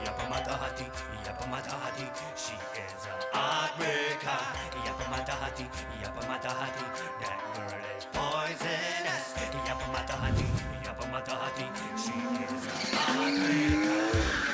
Ia pemata hati, ia pemata hati. She is a heartbreaker. Ia pemata hati, ia pemata hati. That girl is poisonous. Ia pemata hati, ia pemata hati. She is a heartbreaker.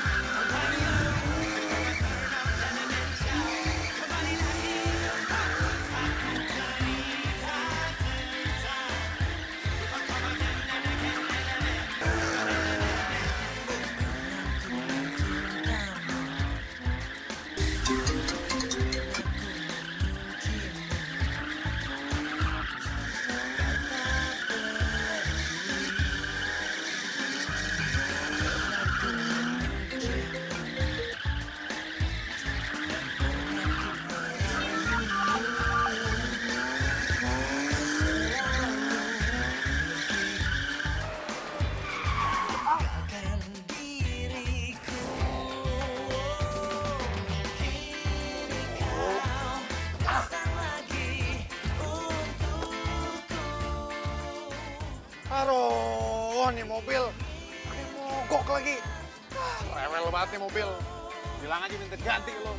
Aduh, nih mobil pakai mogok lagi. Rewel banget nih mobil. Bilang aja minta ganti lo.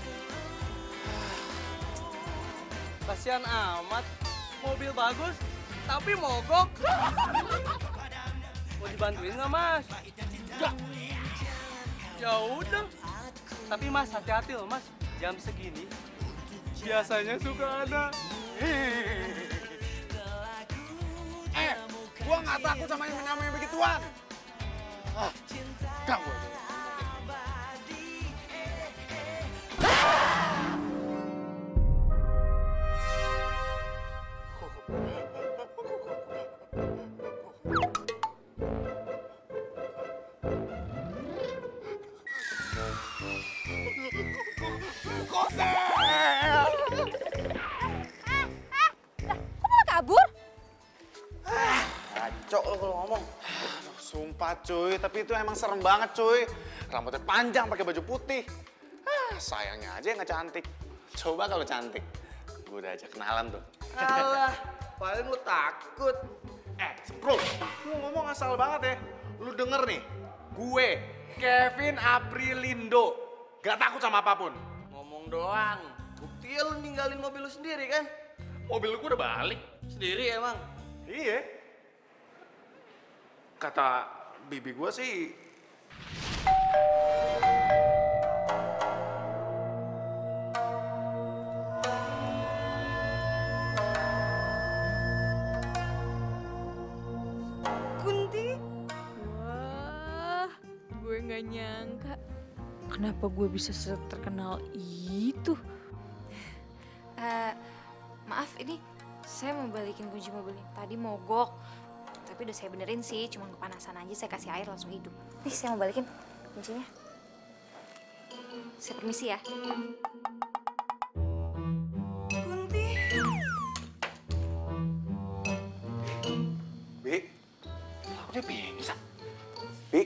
Kasihan amat, mobil bagus, tapi mogok. Mau dibantuin nggak, Mas? Enggak. Ya udah. Tapi Mas, hati-hati loh, Mas. Jam segini biasanya suka ada. Gua nggak takut sama yang namanya begituan. Ganggu aja. Kacau lo kalau ngomong. Sumpah cuy, tapi itu emang serem banget cuy. Rambutnya panjang pakai baju putih. Sayangnya aja nggak cantik. Coba kalau cantik, gue udah ajak kenalan tuh. Alah, paling lu takut. Bro, lu ngomong asal banget ya. Lu denger nih, gue Kevin Aprilindo gak takut sama apapun. Ngomong doang. Buktinya lu ninggalin mobil lu sendiri kan? Mobil gue udah balik. Sendiri emang? Iya. Kata bibi gue sih. Kunti? Wah, gue gak nyangka. Kenapa gue bisa terkenal itu? Maaf, ini saya mau balikin kunci mobil ini. Tadi mogok, tapi udah saya benerin sih. Cuma kepanasan aja, saya kasih air langsung hidup. Nih, saya mau balikin kuncinya. Saya permisi ya. Kunti? Bi, aku dia pingsan. Bi.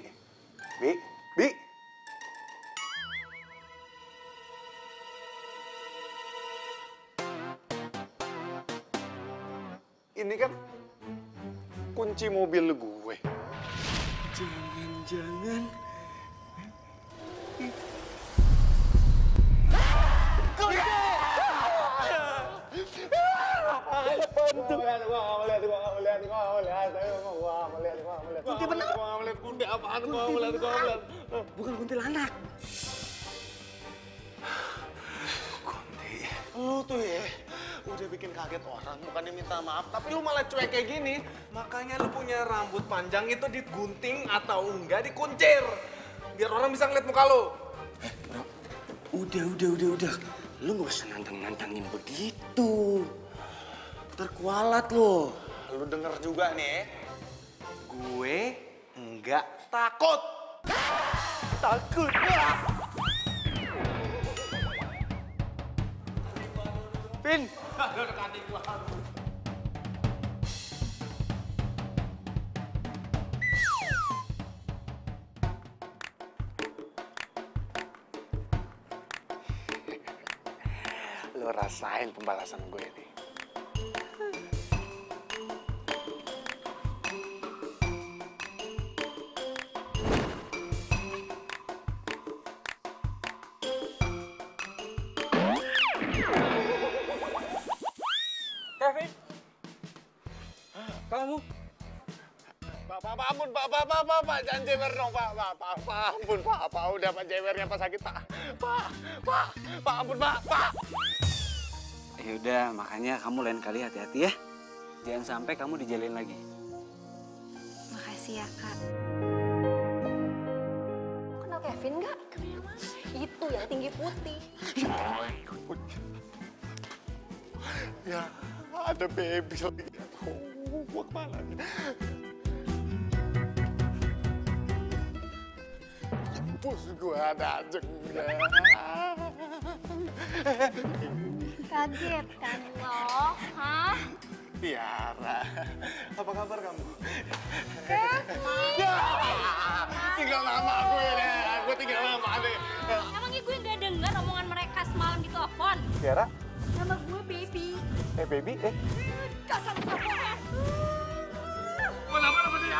Ini kan kunci mobil gue. Jangan-jangan. Kunti bener. Gua nggak melihat kunti apaan? Gua nggak melihat. Bukan kuntilanak. Kunti, lu tuh ya udah bikin kaget orang, bukannya minta maaf, tapi lu malah cuek kayak gini. Makanya lu punya rambut panjang itu digunting atau enggak dikuncir, biar orang bisa ngeliat muka lu. Bro, udah. Lu gak usah nantang-nantangin begitu. Terkualat lo. Lu denger juga nih, gue enggak takut. Takut. Vin. Lu rasain pembalasan gue nih. Pak, ampun, Pak, jangan jewer dong, Pak, ampun, Pak, udah Pak jewernya Pak sakit, Pak, ampun, Pak. Ya udah, makanya kamu lain kali hati-hati ya. Jangan sampai kamu dijalin lagi. Makasih ya, Kak. Kenal Kevin nggak? Kenal, Mas. Itu yang tinggi putih. Ya, ada baby lagi. Gua kemana nih? Bos gua dateng. Kaget kan lo? Hah? Tiara, apa kabar kamu? Kevin! Ya, tinggal lama gue deh, gue tinggal lama deh. Emangnya gue nggak denger omongan mereka semalam di telepon? Tiara, Nama gue Baby. baby, Kasar kamu. Kenapa nama dia?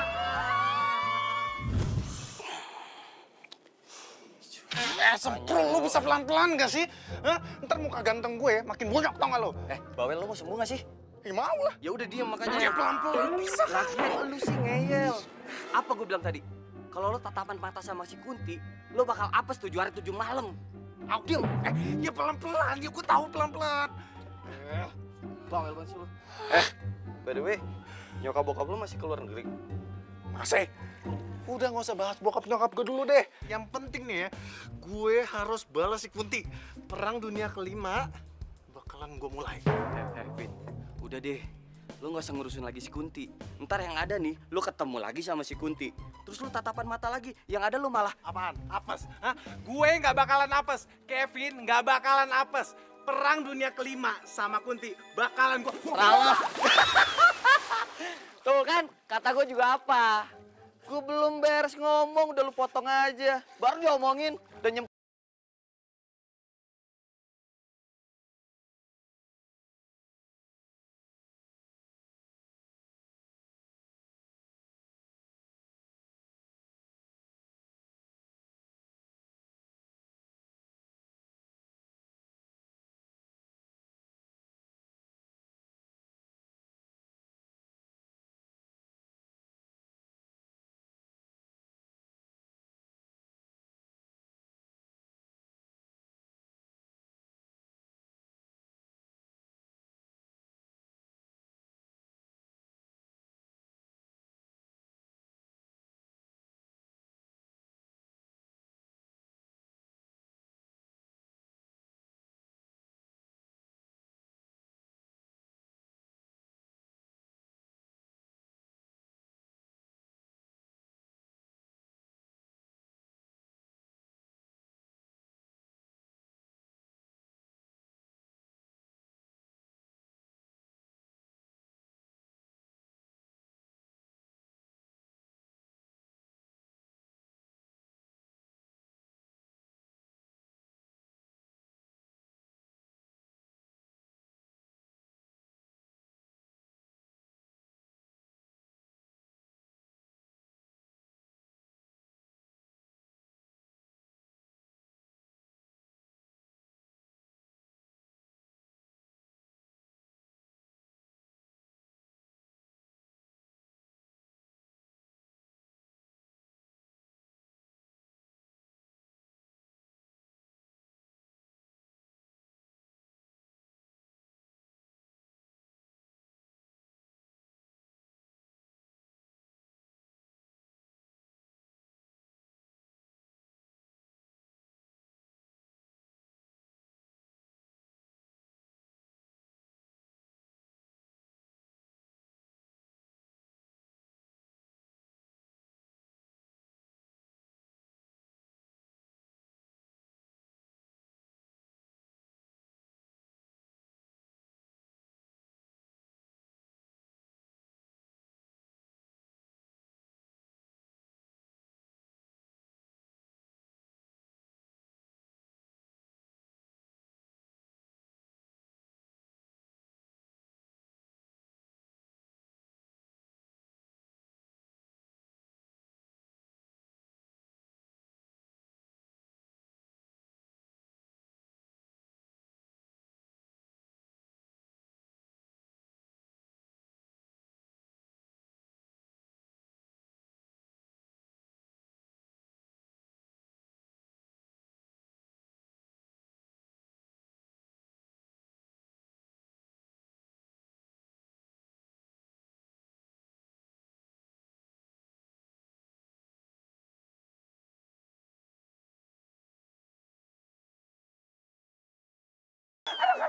Semprong, lu bisa pelan-pelan gak sih? Hah? Ntar muka ganteng gue makin bonyok, tau gak lo? Bawel lo mau sembuh gak sih? Mau lah. Ya udah diam makanya. Ya pelan-pelan bisa. Lagian lu sih ngeyel. Apa gue bilang tadi? Kalau lo tatapan mata sama si Kunti, lo bakal apes 7 hari 7 malam. Diam. Ya pelan-pelan, ya gue tahu pelan-pelan. Bawel banget sih lo. By the way, nyokap bokap lo masih keluar negeri? Masih. Udah nggak usah bahas bokap nyokap gue dulu deh. Yang penting nih ya, gue harus balas si Kunti. Perang dunia kelima bakalan gue mulai. Vin, udah deh. Lo nggak usah ngurusin lagi si Kunti. Ntar yang ada nih, lo ketemu lagi sama si Kunti. Terus lo tatapan mata lagi. Yang ada lo malah Apaan? Apes? Hah? Gue nggak bakalan apes. Kevin nggak bakalan apes. Perang dunia kelima sama Kunti bakalan gue... salah. Tuh kan, kata gue juga apa? Gue belum beres ngomong, udah lu potong aja. Baru diomongin, udah nyem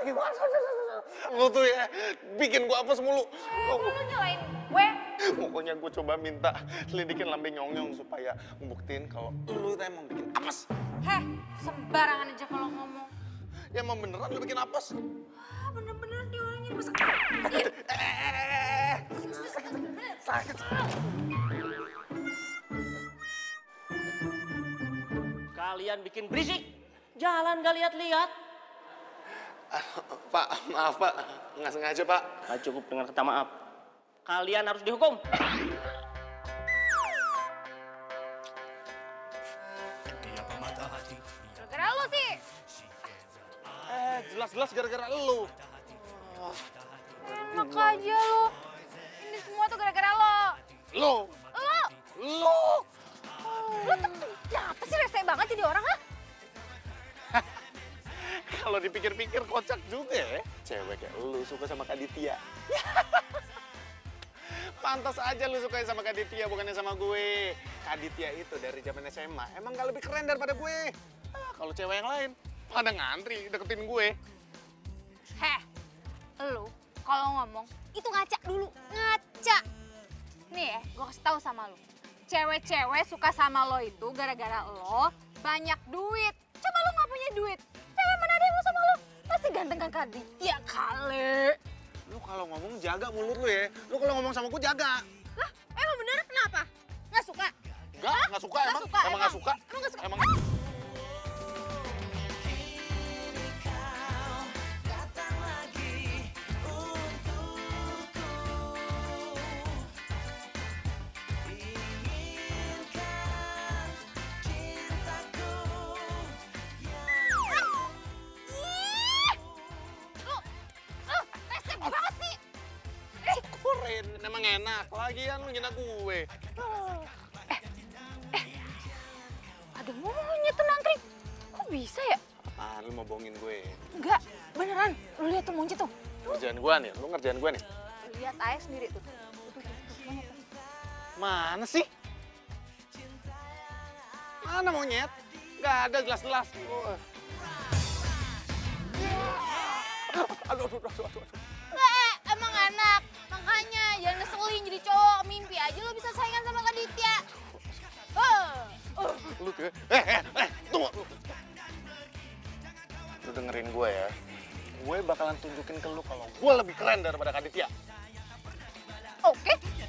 gimana? Lu tuh ya bikin gua apes mulu. Lu nyalain gue. Pokoknya gue coba minta selidikin lambe nyong-nyong supaya ngebuktiin kalau lu itu emang bikin apes. Heh, sembarangan aja kalau ngomong. Ya emang beneran lu bikin apes? Ah, bener-bener dia orangnya masa. Sakit. Kalian bikin berisik. Jalan gak lihat-lihat. Pak, maaf Pak. Nggak sengaja Pak. Gak cukup dengan kata maaf. Kalian harus dihukum. Ia pemata hati. Gara-gara lu sih. Jelas-jelas gara-gara lu. Enak aja lu. Ini semua tuh gara-gara lo. Lu. Lu tuh kenapa sih rese banget jadi orang, ha? Kalau dipikir-pikir kocak juga ya. Cewek kayak lu suka sama Kak Ditya. Pantas aja lu suka sama Kak Ditya, bukannya sama gue. Kak Ditya itu dari zaman SMA emang gak lebih keren daripada gue. Kalau cewek yang lain pada ngantri deketin gue. Heh, lu kalau ngomong itu ngaca dulu, ngaca. Nih ya, gue kasih tahu sama lu. Cewek-cewek suka sama lo itu gara-gara lo banyak duit. Coba lo nggak punya duit, cewek mana ada yang mau sama lo? Pasti ganteng kan Kak Ditya kali. Lu kalau ngomong jaga mulut lu ya. Lu kalau ngomong sama gue jaga. Lah, emang bener? Kenapa? Nggak suka? Nggak suka emang. Emang nggak suka. Emang nggak suka? Emang. Keren, emang enak. Lagian lu ngina gue. Ada monyet tuh nangkring. Kok bisa ya? Ah, lu mau bohongin gue. Enggak, beneran. Lu lihat tuh monyet tuh. Ngerjain gue nih, lu ngerjain gue nih. Lihat aja sendiri tuh. Monyet tuh. Mana sih? Mana monyet? Nggak ada jelas-jelas. Oh. Aduh. Nggak, emang enak. Makanya jangan ngeselin jadi cowok. Mimpi aja lo bisa saingan sama Kak Ditya. Lu tuh, tunggu. Lu dengerin gue ya. Gue bakalan tunjukin ke lu kalau gue lebih keren daripada Kak Ditya. Oke.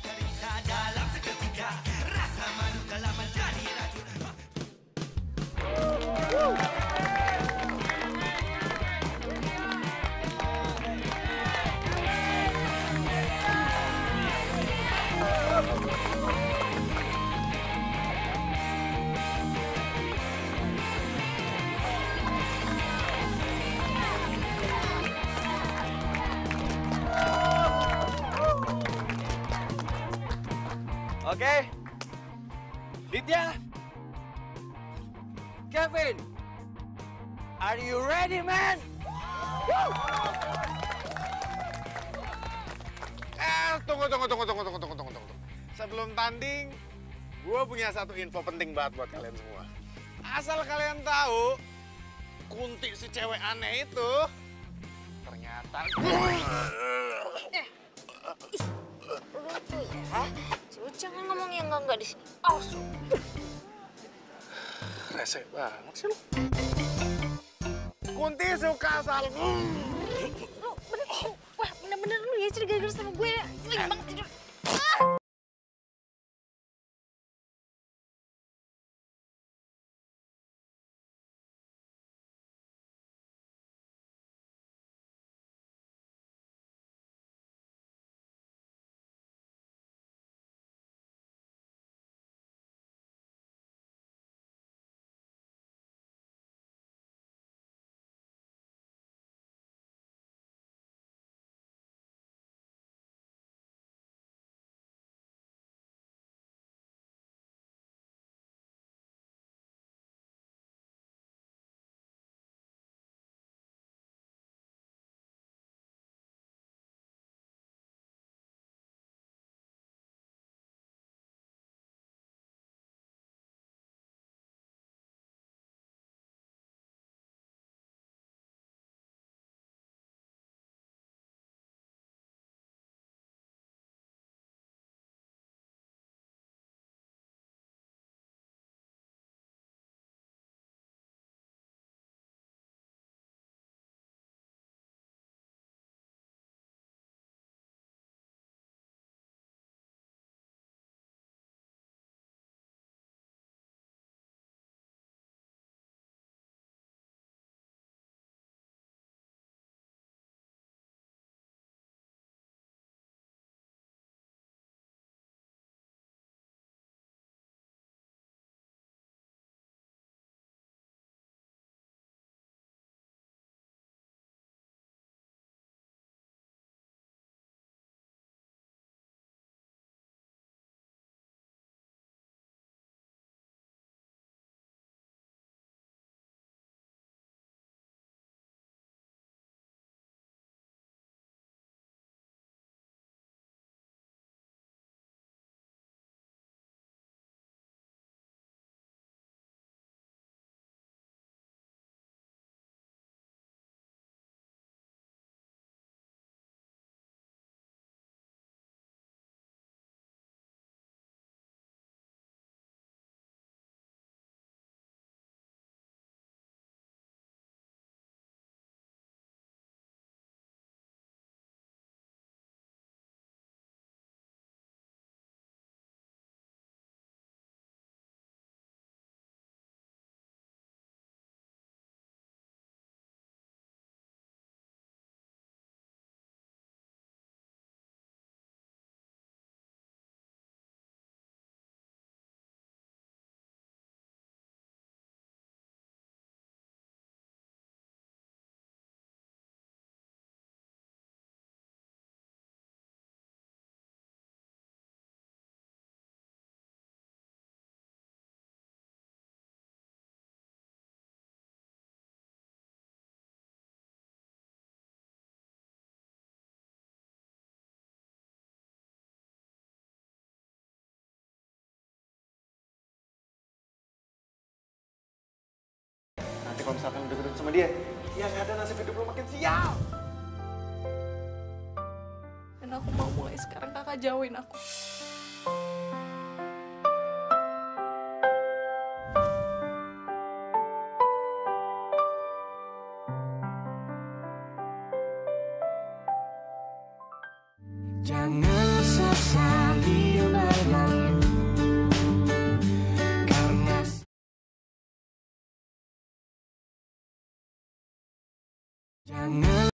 Oke. Ditya. Kevin. Are you ready, man? Tunggu. Sebelum tanding, gue punya satu info penting banget buat kalian semua. Asal kalian tahu, Kunti si cewek aneh itu ternyata Lucu ya. Lu jangan ngomong yang enggak di sini. Awas. rese banget sih lu. Kunti suka sal. Lu bener-bener lu ya jadi gara-gara sama gue. Sering banget tidur. dia. Yang ada nasib hidup lu makin sial. Dan aku mau mulai sekarang kakak jauhin aku. Jangan sesali berlalu karena jangan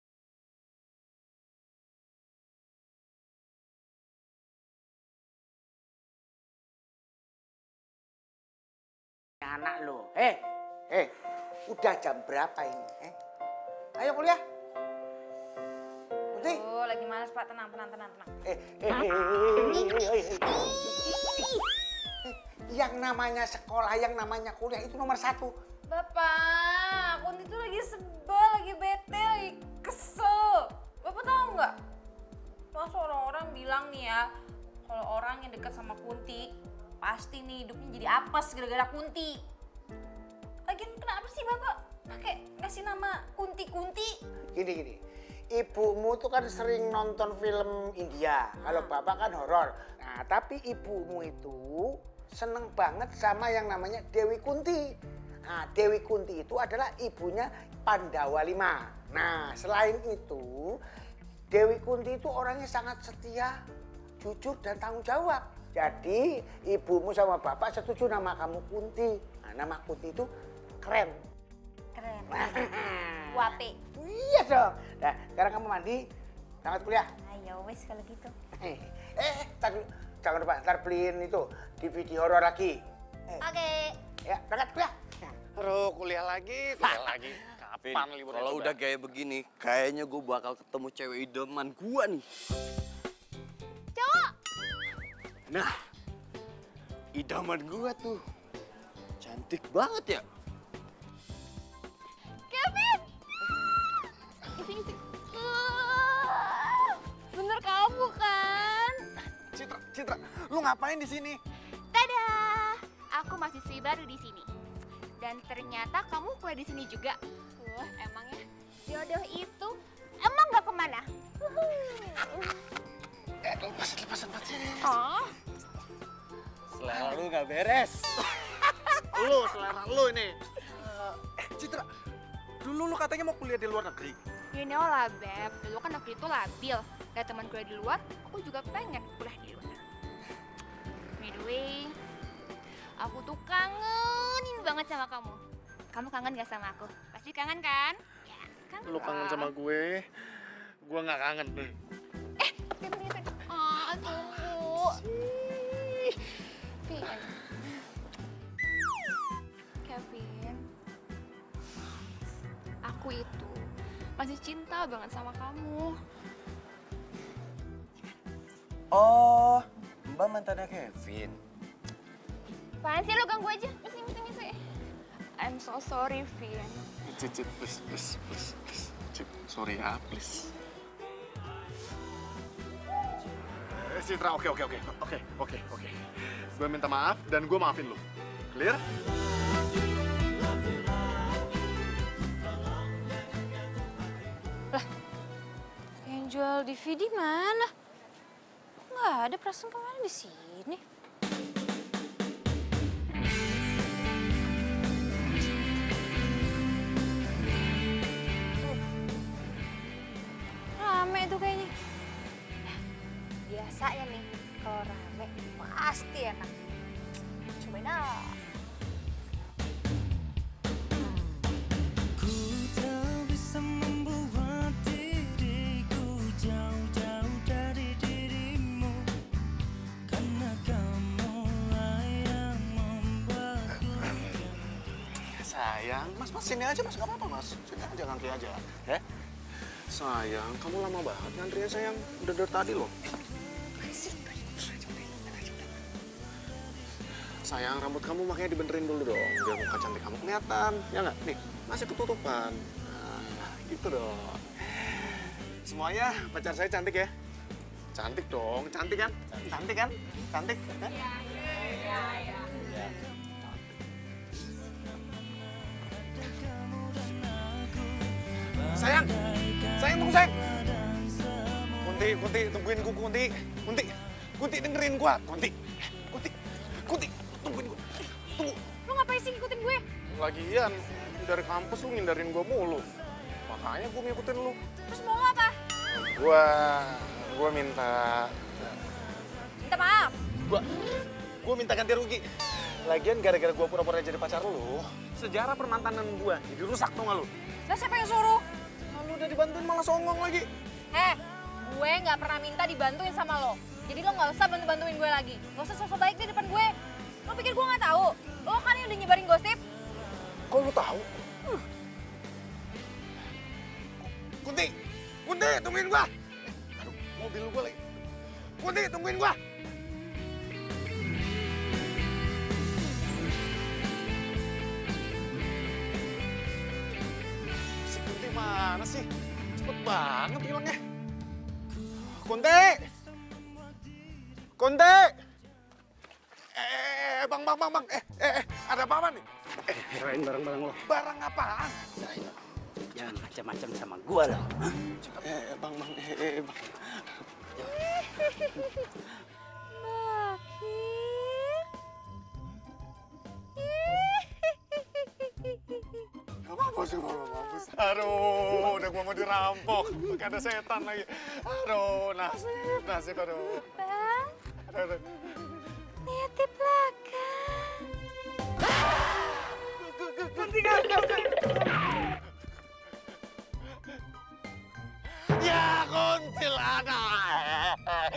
anak lo. Udah jam berapa ini? Ayo kuliah. Putih. Oh, lagi malas Pak, tenang. Yang namanya sekolah, yang namanya kuliah itu nomor 1. Bapak, Kunti tuh lagi sebel, lagi bete, lagi kesel. Bapak tahu nggak? Masa orang-orang bilang nih ya, kalau orang yang dekat sama Kunti, pasti nih hidupnya jadi apes gara-gara Kunti. Lagian kenapa sih Bapak pakai ngasih nama Kunti-Kunti? Gini. Ibumu tuh kan sering nonton film India. Kalau bapak kan horor. Nah, tapi ibumu itu seneng banget sama yang namanya Dewi Kunti. Nah, Dewi Kunti itu adalah ibunya Pandawa 5. Nah, selain itu, Dewi Kunti itu orangnya sangat setia, jujur, dan tanggung jawab. Jadi, ibumu sama bapak setuju nama kamu Kunti. Nah, nama Kunti itu keren. Keren. Wape. Iya dong. Nah, sekarang kamu mandi, berangkat kuliah. Ayo wes kalau gitu. Jangan lupa, ntar beliin itu DVD horor lagi. Oke. Ya, berangkat kuliah. Aduh, kuliah lagi. Vin, Kapan liburan kalau coba? udah kayak begini, kayaknya gue bakal ketemu cewek idaman gue nih. Cowok. Nah, idaman gue tuh cantik banget ya. Kevin. Sini. Bener kamu kan? Citra, lu ngapain di sini? Dadah, aku mahasiswi baru di sini. Dan ternyata kamu kuliah di sini juga. Wah, emangnya jodoh itu emang nggak kemana? Lepasin. Oh, Selera lu nggak beres. Selera lu ini. Citra, dulu lu katanya mau kuliah di luar negeri. you know lah, Beb. Dulu kan waktu itu labil. Lihat teman kuliah di luar, aku juga pengen kuliah di luar. By the way, aku tuh kangenin banget sama kamu. Kamu kangen gak sama aku? Pasti kangen kan? Ya, kangen. Lu kangen sama gue nggak kangen. Kevin. Oh, tunggu. Kevin, aku itu masih cinta banget sama kamu. Oh, Mbak mantannya Kevin. Apaan sih lo ganggu aja? Misi. I'm so sorry, Vin. Cit, please. Cit, sorry ya, please. Citra, oke. Gue minta maaf dan gue maafin lu. Clear? Yang jual DVD mana? Nggak ada, perasaan kemarin di sini. Rame tuh kayaknya. Biasa ya nih, kalau rame pasti enak. Cobain ah. Ku tak bisa membuat diriku jauh-jauh dari dirimu, karena kamulah yang membuatku. Sayang, mas sini aja mas, nggak apa-apa mas. Sini aja, ngantri aja. Ya? Sayang, kamu lama banget ngantrinya sayang. Udah dari tadi loh. Sayang, rambut kamu makanya dibenerin dulu dong. Biar muka cantik kamu kelihatan. Ya nggak? Nih, masih ketutupan. Nah, gitu dong. Semuanya pacar saya cantik ya? Cantik dong, cantik kan? Cantik kan? Cantik kan? Iya. Sayang, tunggu sayang. Kunti, tungguin gua, Kunti, dengerin gua, Kunti, tungguin gua, tunggu. Lu ngapain sih ngikutin gue? Lagian, dari kampus lu ngindarin gua mulu. Makanya gua ngikutin lu. Terus mau lo apa? Gua minta maaf. Gua minta ganti rugi. Lagian gara-gara gua pura-pura jadi pacar lu, sejarah permantanan gua jadi rusak tuh nggak lu? Lah siapa yang suruh? Lu udah dibantuin malah songong lagi. Gue nggak pernah minta dibantuin sama lo. Jadi lo nggak usah bantuin gue lagi. Gak usah sosok baik di depan gue. Lo pikir gue nggak tahu? Lo kan yang udah nyebarin gosip. Kok lu tahu? Kunti, tungguin gua. Aduh, mobil gua lagi. Kunti, tungguin gua. Si Kunti mana sih? Cepet banget hilangnya. Kunti! Bang. Ada apa nih? Serahin barang-barang lo. Barang apaan? Serahin. Jangan macam-macam sama gua lo. Bang. Mampus. Aduh, udah gua mau dirampok. Gak ada setan lagi. Aduh, nasib, aduh. Bang, Aduh. lihat di belakang. Ya, kuntilanak.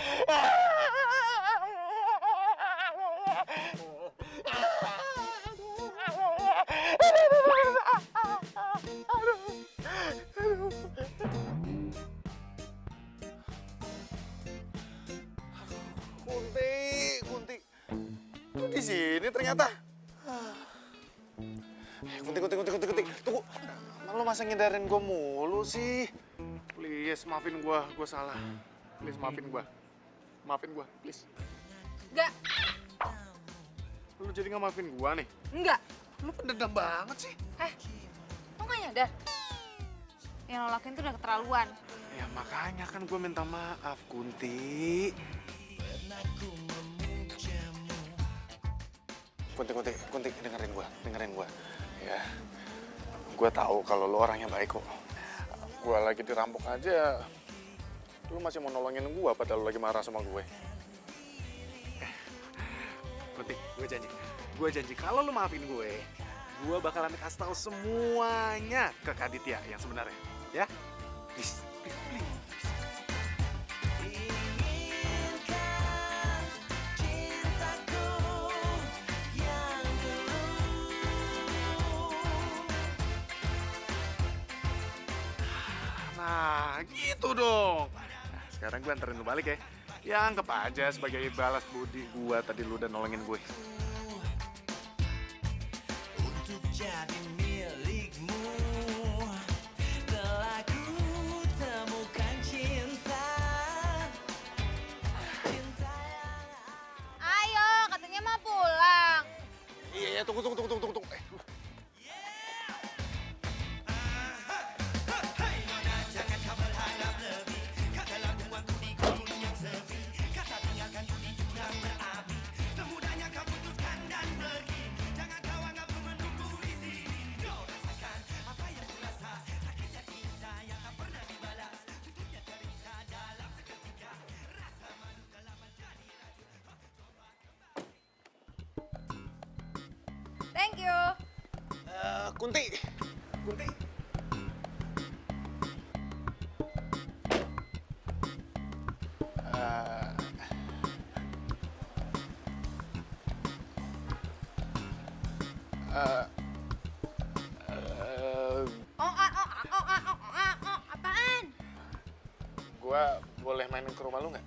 Kunti. Lu di sini ternyata. Kunti. Tunggu. Lu masa ngindarin gue mulu sih? Please, maafin gue salah. Please, maafin gue, please. Enggak. Lu jadi nggak maafin gue nih? Enggak. Lu pendendam banget sih. Lo nggak nyadar? Yang lo lakuin tuh udah keterlaluan. Ya makanya kan gue minta maaf, Kunti. Kunti, dengerin gue. Ya, gue tahu kalau lo orangnya baik kok. Gue lagi dirampok aja, lu masih mau nolongin gue padahal lu lagi marah sama gue. Kunti, gue janji kalau lu maafin gue bakalan kasih tahu semuanya ke Kak Ditya yang sebenarnya, ya? Please. Nah, gitu dong. Nah, sekarang gue anterin lu balik ya. Ya, anggap aja sebagai balas budi gue tadi lu udah nolongin gue. Untuk jadi milikmu, telah ku temukan cinta. Ayo, katanya mau pulang. Iya, tunggu. Thank you. Kunti. Apaan? Gue boleh main ke rumah lu nggak?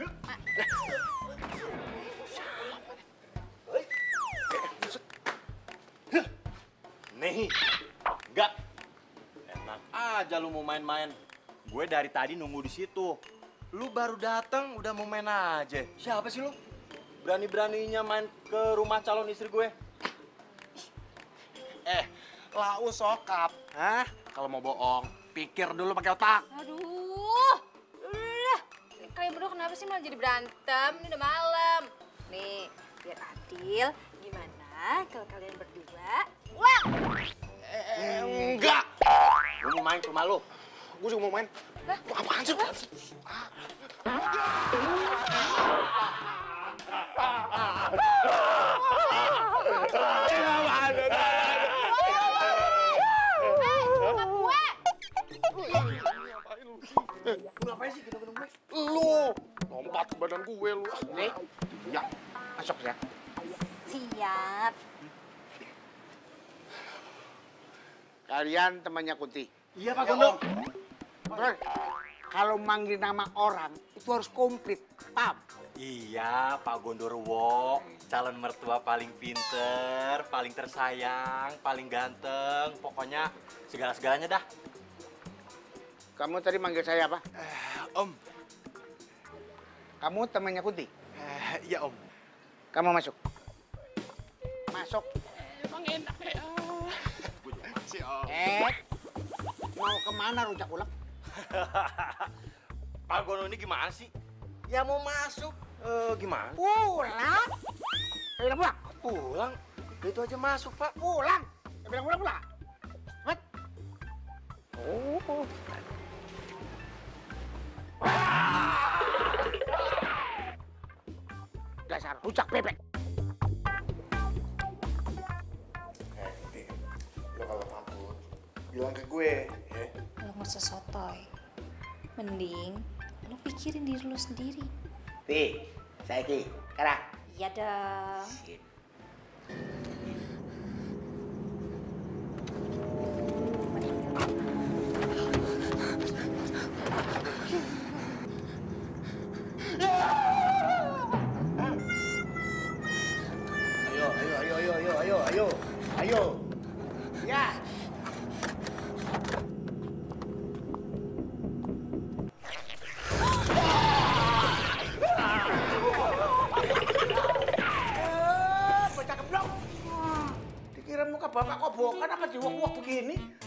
Nih, enggak. Enak aja lu mau main-main. Gue dari tadi nunggu di situ. Lu baru datang udah mau main aja. Siapa sih lu? Berani-beraninya main ke rumah calon istri gue? Lau sokap. Hah? Kalau mau bohong. Pikir dulu pakai otak. Aduh, udah. Kalian berdua kenapa sih malah jadi berantem? Ini udah malam. Nih, biar adil, gimana kalau kalian berdua? Wah! Enggak. Gue mau main ke rumah lu. Gue juga mau main. Lah? Apaan sih? Ngapain sih gendong-gendong gue? Lu lompat ke badan gue lu. Nih, ya, masuk ya. Siap. Kalian temannya Kunti. Iya Pak Gondong. Terus, kalau manggil nama orang itu harus komplit, paham? Iya Pak Gondorwo, calon mertua paling pinter, paling tersayang, paling ganteng, pokoknya segala-segalanya dah. Kamu tadi manggil saya apa? Om. Kamu temannya Kunti? Iya Om. Kamu masuk. Masuk. Emang enak ya. Si Om. Mau kemana rujak ulek? Pak Gondong ini gimana sih? Ya mau masuk, gimana? Pulang. Saya bilang pulang. Pulang? Itu aja masuk Pak. Pulang. Saya bilang pulang pulang. Cepet. Oh. Dasar rujak bebek. Lo kalau takut, bilang ke gue, ya. Lo nggak usah sotoy. Mending lo pikirin diri lo sendiri. Pi, saiki, sekarang. Iya dong. Ayo. Ya. Bocah geblok. Dikira muka bapak kok bokan apa diwok-wok begini?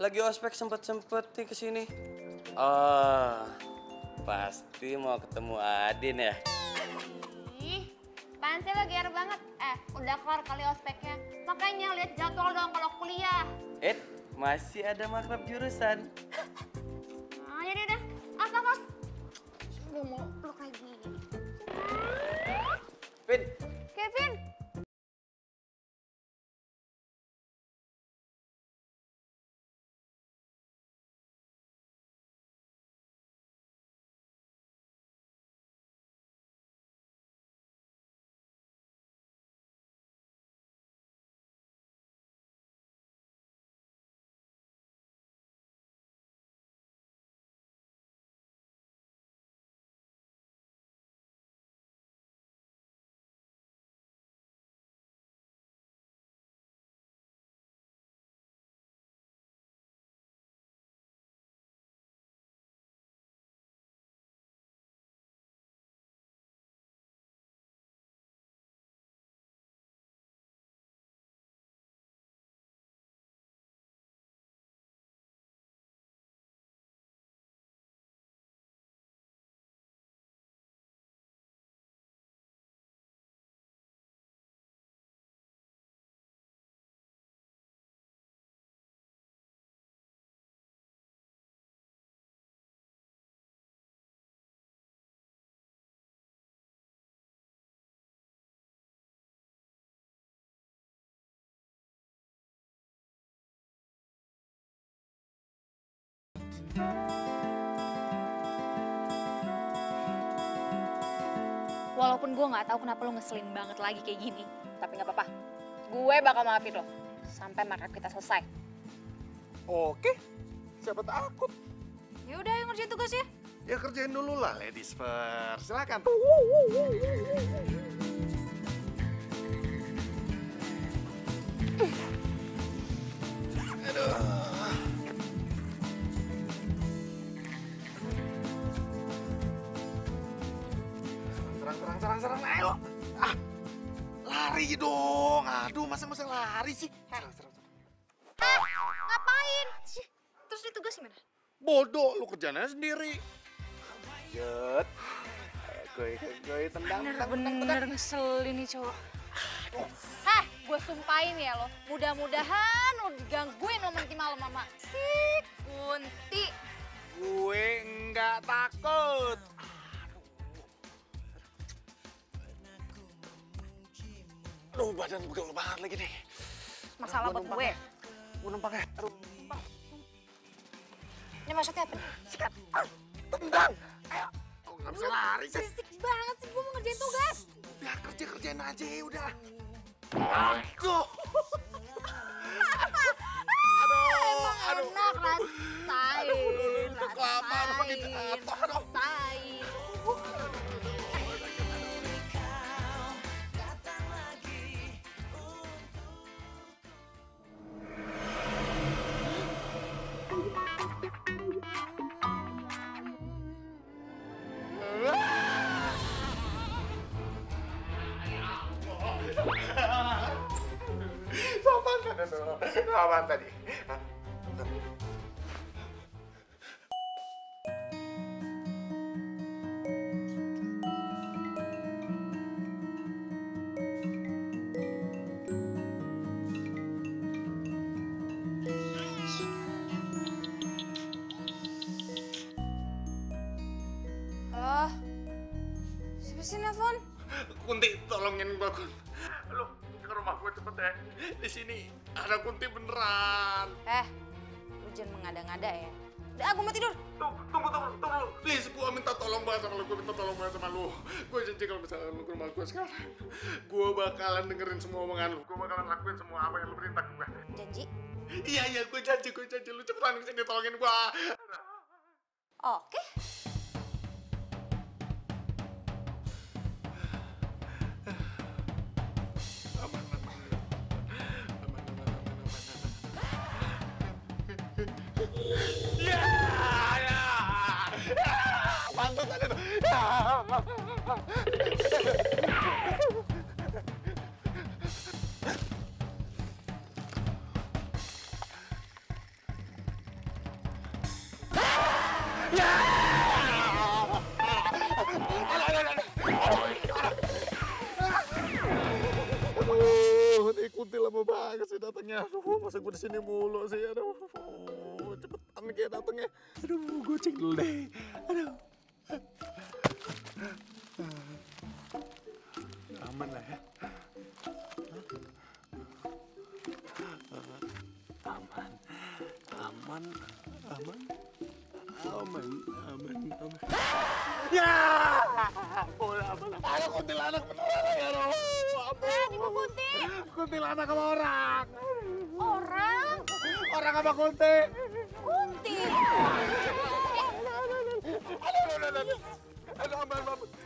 lagi ospek sempet-sempet nih kesini. Oh, pasti mau ketemu Adin ya? Ih, apaan sih lo GR banget? Udah kelar kali ospeknya. Makanya lihat jadwal dong kalau kuliah. Masih ada makrab jurusan. Ah, ya udah. As. Gue mau peluk lagi. Vin. Kevin. Walaupun gue nggak tahu kenapa lo ngeselin banget lagi kayak gini, tapi nggak apa-apa. Gue bakal maafin lo sampai makrab kita selesai. Oke, siapa takut? Ya udah, ayo ngerjain tugasnya. Ya kerjain dulu lah, ladies first. Silakan. Aduh. Serang, ayo. Lari dong. Aduh, masa lari sih? Serang. Ngapain? Terus ini tugas gimana? Bodoh, lu kerjanya sendiri. Lanjut. Gue tendang. Bener ngeselin nih cowok. Gue sumpahin ya lo. Mudah-mudahan lo digangguin lo nanti malam mama. Si Kunti. Gue nggak takut. Aduh, badan pegel banget lagi nih. Masalah buat gue. Gue numpang ya. Aduh. Ini maksudnya apa? Sikat. Tendang. Ayo. Kok nggak bisa lari sih? Berisik banget sih, gue mau ngerjain tugas. Udah, kerjain aja ya udah. Aduh. Aduh. Enak rasain. Rasain. Apaan tadi? Halo? Siapa sih nelfon? Kunti, tolongin gua, Kun. Lu ke rumah gua cepet ya. Di sini ada Kunti beneran. Lu jangan mengada-ngada ya. Udah, aku mau tidur. Tunggu. Please, gua minta tolong banget sama lu. Gua janji kalau misalnya lu ke rumah gua sekarang, gua bakalan dengerin semua omongan lu. Gua bakalan lakuin semua apa yang lu perintah gua. Janji? Iya, gua janji. Lu cepetan kesini tolongin gua. Oke. Pantas ada tuh. Aduh, ikuti lama banget sih datangnya. Aduh, masa gue di sini mulu sih. Aduh, cepetan kayak datangnya. Aduh, gue cek dulu deh. Aduh. Aman lah ya. Aman. Ya! Ada kuntilanak beneran ya, Roh. Ibu Kunti. Kuntilanak sama orang. Orang? Orang sama kunti. Kunti. Aduh, aman.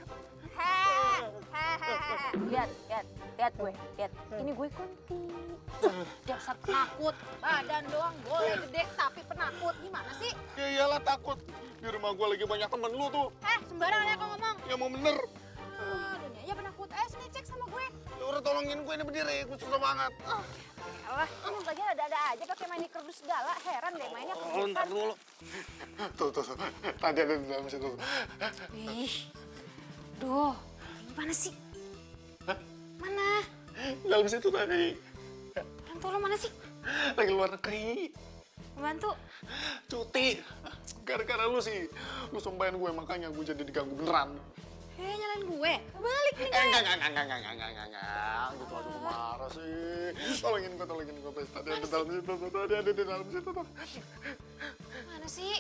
Lihat gue, lihat. Ini gue Kunti. Dasar penakut, badan doang boleh gede tapi penakut. Gimana sih? Ya iyalah takut. Di rumah gue lagi banyak temen lu tuh. Sembarangan ya kau ngomong. Ya mau bener. Dunia ya penakut. Sini cek sama gue. Ya udah tolongin gue ini berdiri, gue susah banget. Alah, kamu lagi ada-ada aja pakai main kerdus segala. Heran deh mainnya Oh, ntar dulu. Tuh. Tadi ada di dalam situ. Ih. Duh, gimana sih? Hah? Mana? Dalam situ tadi. Bantu lo mana sih? Lagi luar negeri. Bantu. Cuti. Gara-gara lu sih. Lu sumpahin gue, makanya gue jadi diganggu beneran. Nyalain gue? Balik nih gue. Enggak. Gitu aduh marah sih. Tolongin gue. Tadi ada di dalam situ. Mana sih?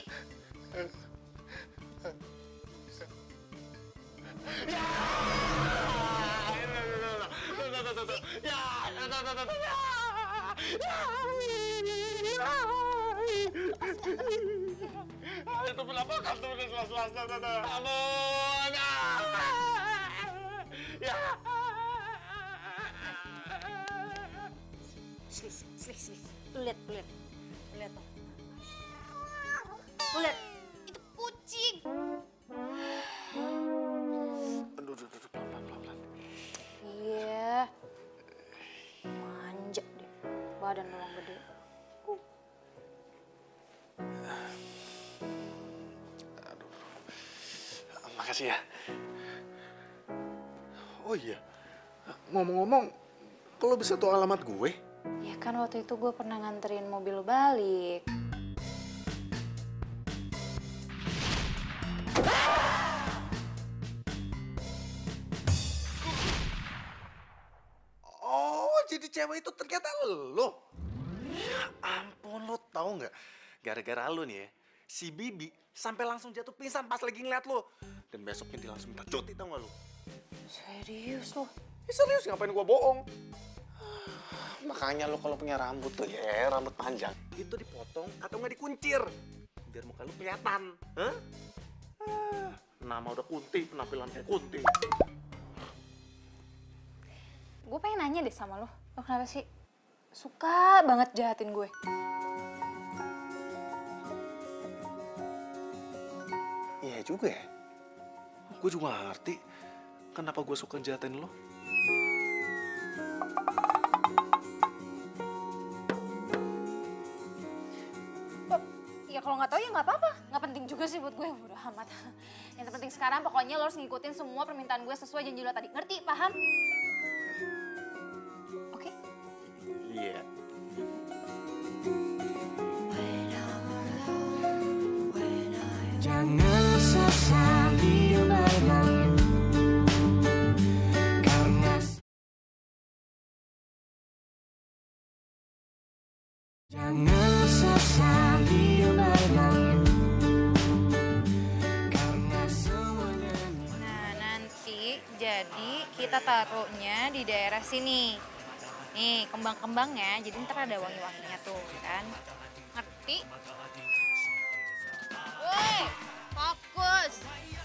Itu penampakan tuh udah jelas-jelas. Ampun. Ya. Sini. Lu lihat tuh. Lu lihat. Itu kucing. Aduh, pelan-pelan. Iya. Manja deh. Badan doang gede. Aduh. Makasih ya. Oh iya. Ngomong-ngomong, kalau bisa tahu alamat gue? Ya kan waktu itu gue pernah nganterin mobil balik. Oh, jadi cewek itu ternyata lo. Ya ampun, lo tahu nggak? Gara-gara lo nih ya, si Bibi sampai langsung jatuh pingsan pas lagi ngeliat lo. Dan besoknya dia langsung minta cuti, tau nggak lo? Serius lo? Ya, serius, ngapain gua bohong? Makanya lo kalau punya rambut tuh ya, rambut panjang, itu dipotong atau nggak dikuncir. Biar muka lo kelihatan. Hah? Nama udah Kunti, penampilan kayak Kunti. Gue pengen nanya deh sama lo. Lo kenapa sih suka banget jahatin gue? Iya juga ya. Gue juga gak ngerti kenapa gue suka jahatin lo. Ya kalau nggak tahu ya nggak apa-apa. Nggak penting juga sih buat gue. Udah amat. Yang terpenting sekarang pokoknya lo harus ngikutin semua permintaan gue sesuai janji lo tadi. Ngerti? Paham? Oke? Iya. Jangan sesali berlalu karena jangan sesali berlalu karena semuanya. Nah nanti jadi kita taruhnya di daerah sini. Nih kembang-kembangnya jadi ntar ada wangi-wanginya tuh kan. Ngerti? Woi, fokus.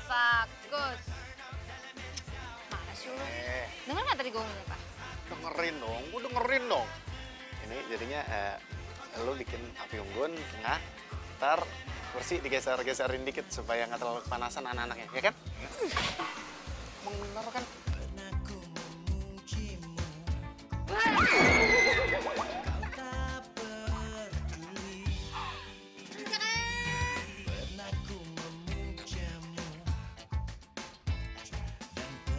Mana sih lu? Dengar nggak tadi gue ngomong apa? Dengerin dong. Ini jadinya lo bikin api unggun tengah, ntar kursi digeser-geserin dikit supaya nggak terlalu kepanasan anak-anaknya, ya kan? Emang bener kan?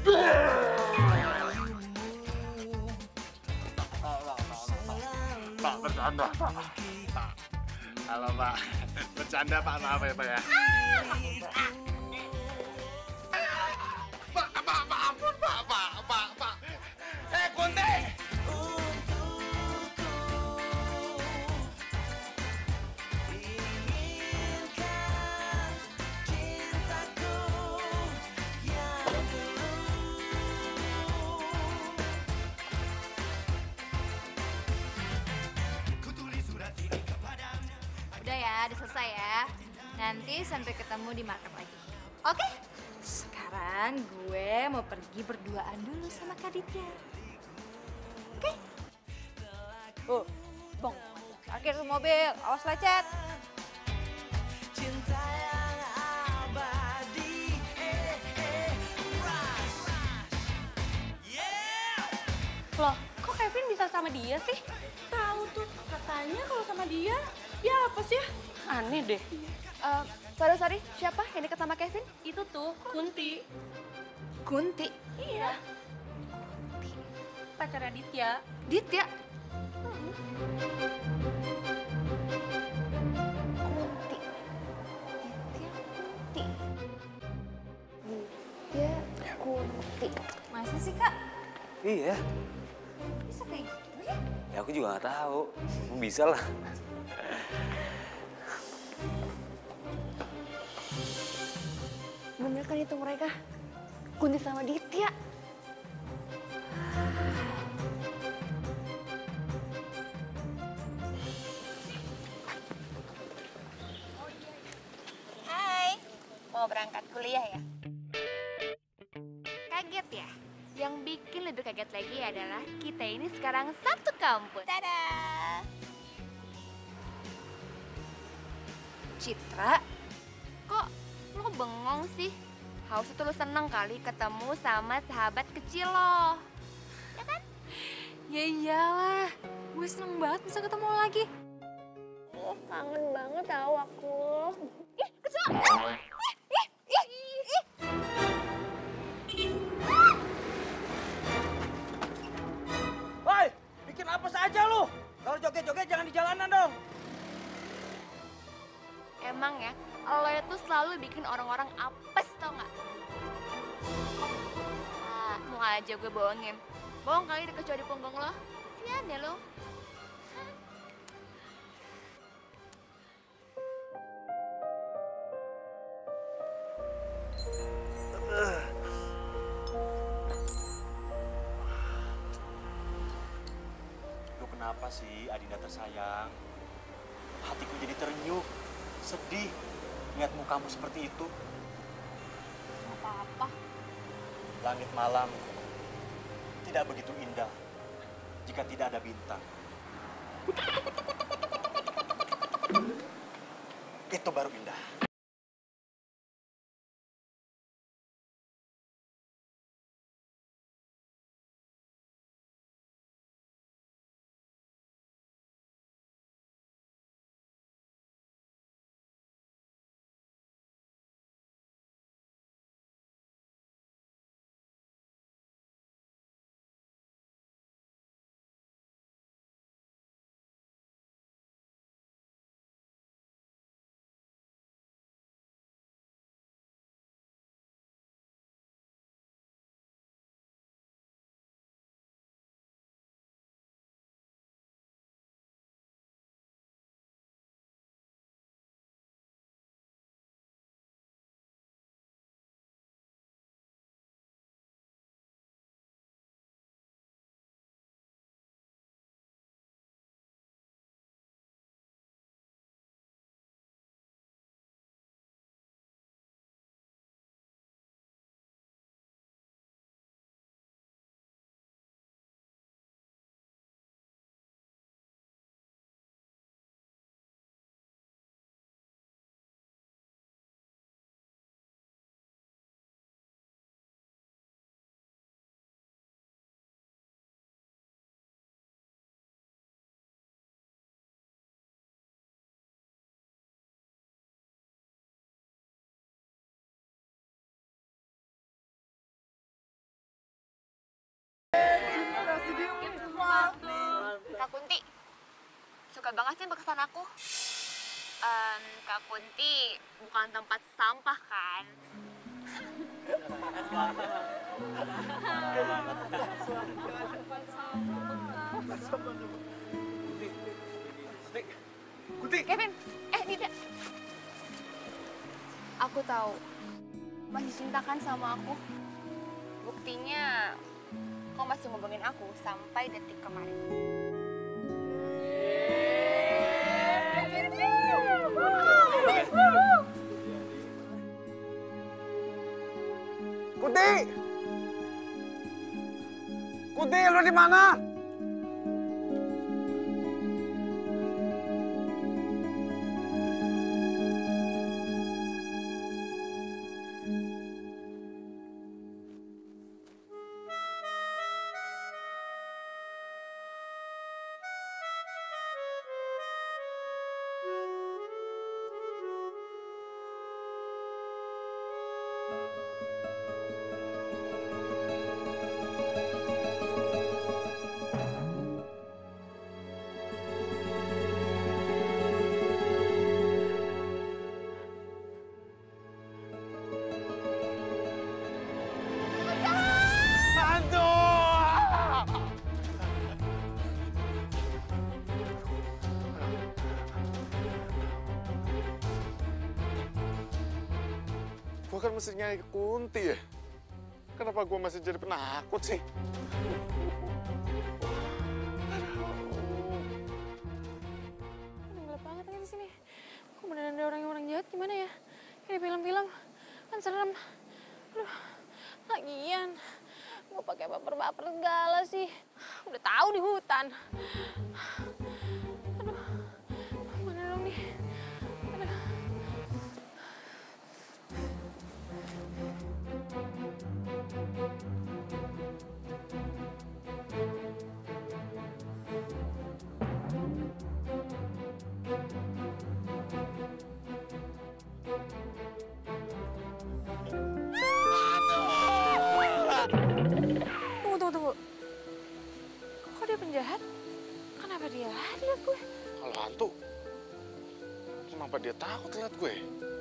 Pak, bercanda, Pak. Halo, Pak. Bercanda, Pak. Maaf ya, Pak ya. Pak, ampun, Pak. Kunti! Udah ya, udah selesai ya. Nanti sampai ketemu di market lagi. Oke? Sekarang gue mau pergi berduaan dulu sama Kak Ditya. Oke? Oh, bong. Parkir tuh mobil, awas lecet. Loh, kok Kevin bisa sama dia sih? Tahu tuh, katanya kalau sama dia, ya apa sih ya? Aneh deh. Sorry, siapa yang deket sama Kevin? Itu tuh, Kunti. Kunti? Iya. Pacarnya Ditya. Ditya? Kunti. Masa sih, Kak? Iya. Bisa kayak gitu ya? Ya aku juga nggak tahu. Bisa lah. Bener kan itu mereka? Kunti sama Ditya. Hai, mau berangkat kuliah ya? Kaget ya? Yang bikin lebih kaget lagi adalah kita ini sekarang satu kampus. Dadah! Citra? Kok lo bengong sih? Harusnya tuh lo seneng kali ketemu sama sahabat kecil lo. Ya kan? Ya iyalah, gue seneng banget bisa ketemu lo lagi. Oh, kangen banget tau aku. Ih, kecil! Woi, bikin apa saja lu? Kalau joget-joget jangan di jalanan dong. Emang ya, lo itu selalu bikin orang-orang apes tau gak? Ah, mau aja gue bohongin. Bohong kali ada kecoa di punggung lo. Sian ya lo. Lu kenapa sih, Adinda tersayang? Hatiku jadi terenyuh, sedih lihat mukamu seperti itu. Gak apa-apa. Langit malam tidak begitu indah jika tidak ada bintang. Itu baru indah. capek banget sih berkesan aku. Kak Kunti bukan tempat sampah kan? Kunti. Kevin, Dida. Aku tahu, masih cinta kan sama aku? Buktinya, kau masih ngomongin aku sampai detik kemarin. Kunti! Kunti, lu di mana? Gue kan mesti nyari Kunti ya. Kenapa gue masih jadi penakut sih? Udah gelap banget kan di sini. Kok beneran ada orang jahat gimana ya? Kayak di film-film. Kan serem. Aduh, lagian gue pakai baper-baper segala sih. Udah tahu di hutan. Aduh, mana dong nih? Aduh. Tunggu. Kok dia penjahat? Kenapa dia lihat gue? Kalau hantu, kenapa dia takut lihat gue?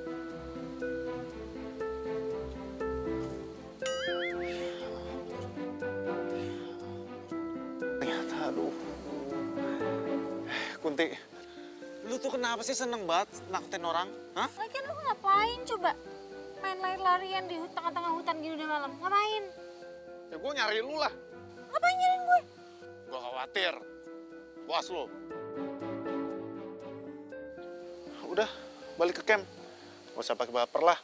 Ternyata, aduh. Kunti, lu tuh kenapa sih seneng banget nakutin orang? Hah? Lagian lu ngapain coba? Main lari-larian di tengah-tengah hutan gini udah malam. Ngapain? Ya gue nyari lu lah. Ngapain nyariin gue? Gue khawatir. Puas lu. Udah, balik ke camp. Gak usah pakai baper lah.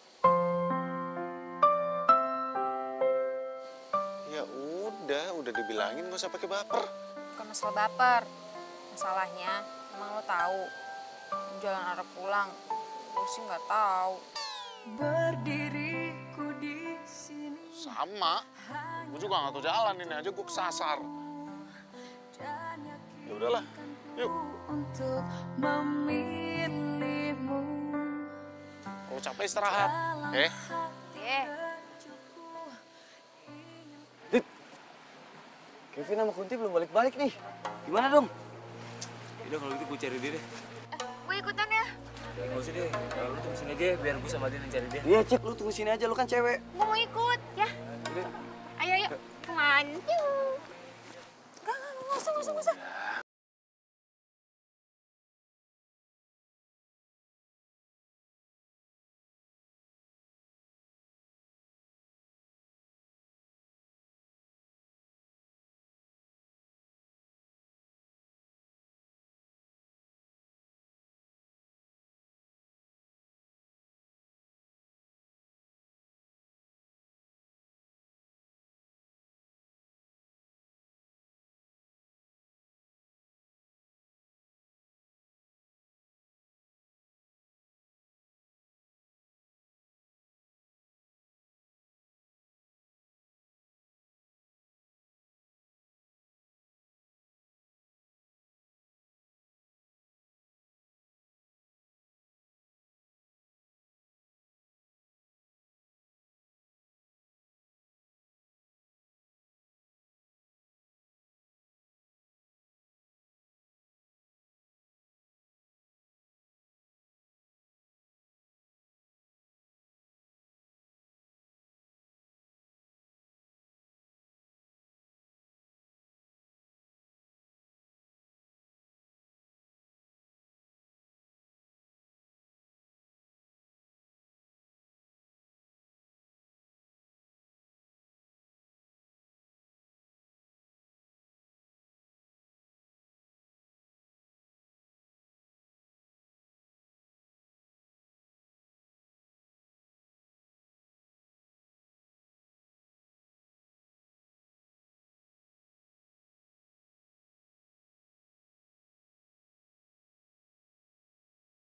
Ya udah dibilangin gak usah pakai baper. Bukan masalah baper. Masalahnya, emang lo tahu jalan arah pulang. Gue sih nggak tahu. Berdiriku di sini. Sama. Gue juga nggak tahu jalan, ini aja gue kesasar. Ya udahlah, yuk. Untuk memilihmu. Kalau capek istirahat, Dit, Kevin sama Kunti belum balik-balik nih. Gimana dong? Yaudah kalau gitu gue cari dia deh. Gue ikutan ya. Ya nggak usah deh, kalau lu tunggu sini aja biar gue sama dia yang cari dia. Iya Cek, lu tunggu sini aja, lu kan cewek. Gue mau ikut, ya. Ayo, yuk. Come on. Nggak usah.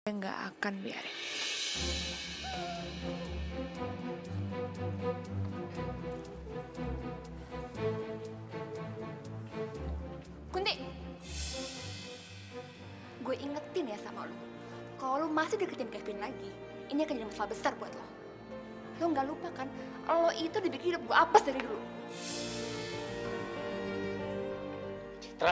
Gue nggak akan biarin. Kunti, gue ingetin ya sama lo, kalau lo masih deketin Kevin lagi, ini akan jadi masalah besar buat lo. Lo nggak lupa kan, lo itu dibikin hidup gue apes dari dulu. Citra,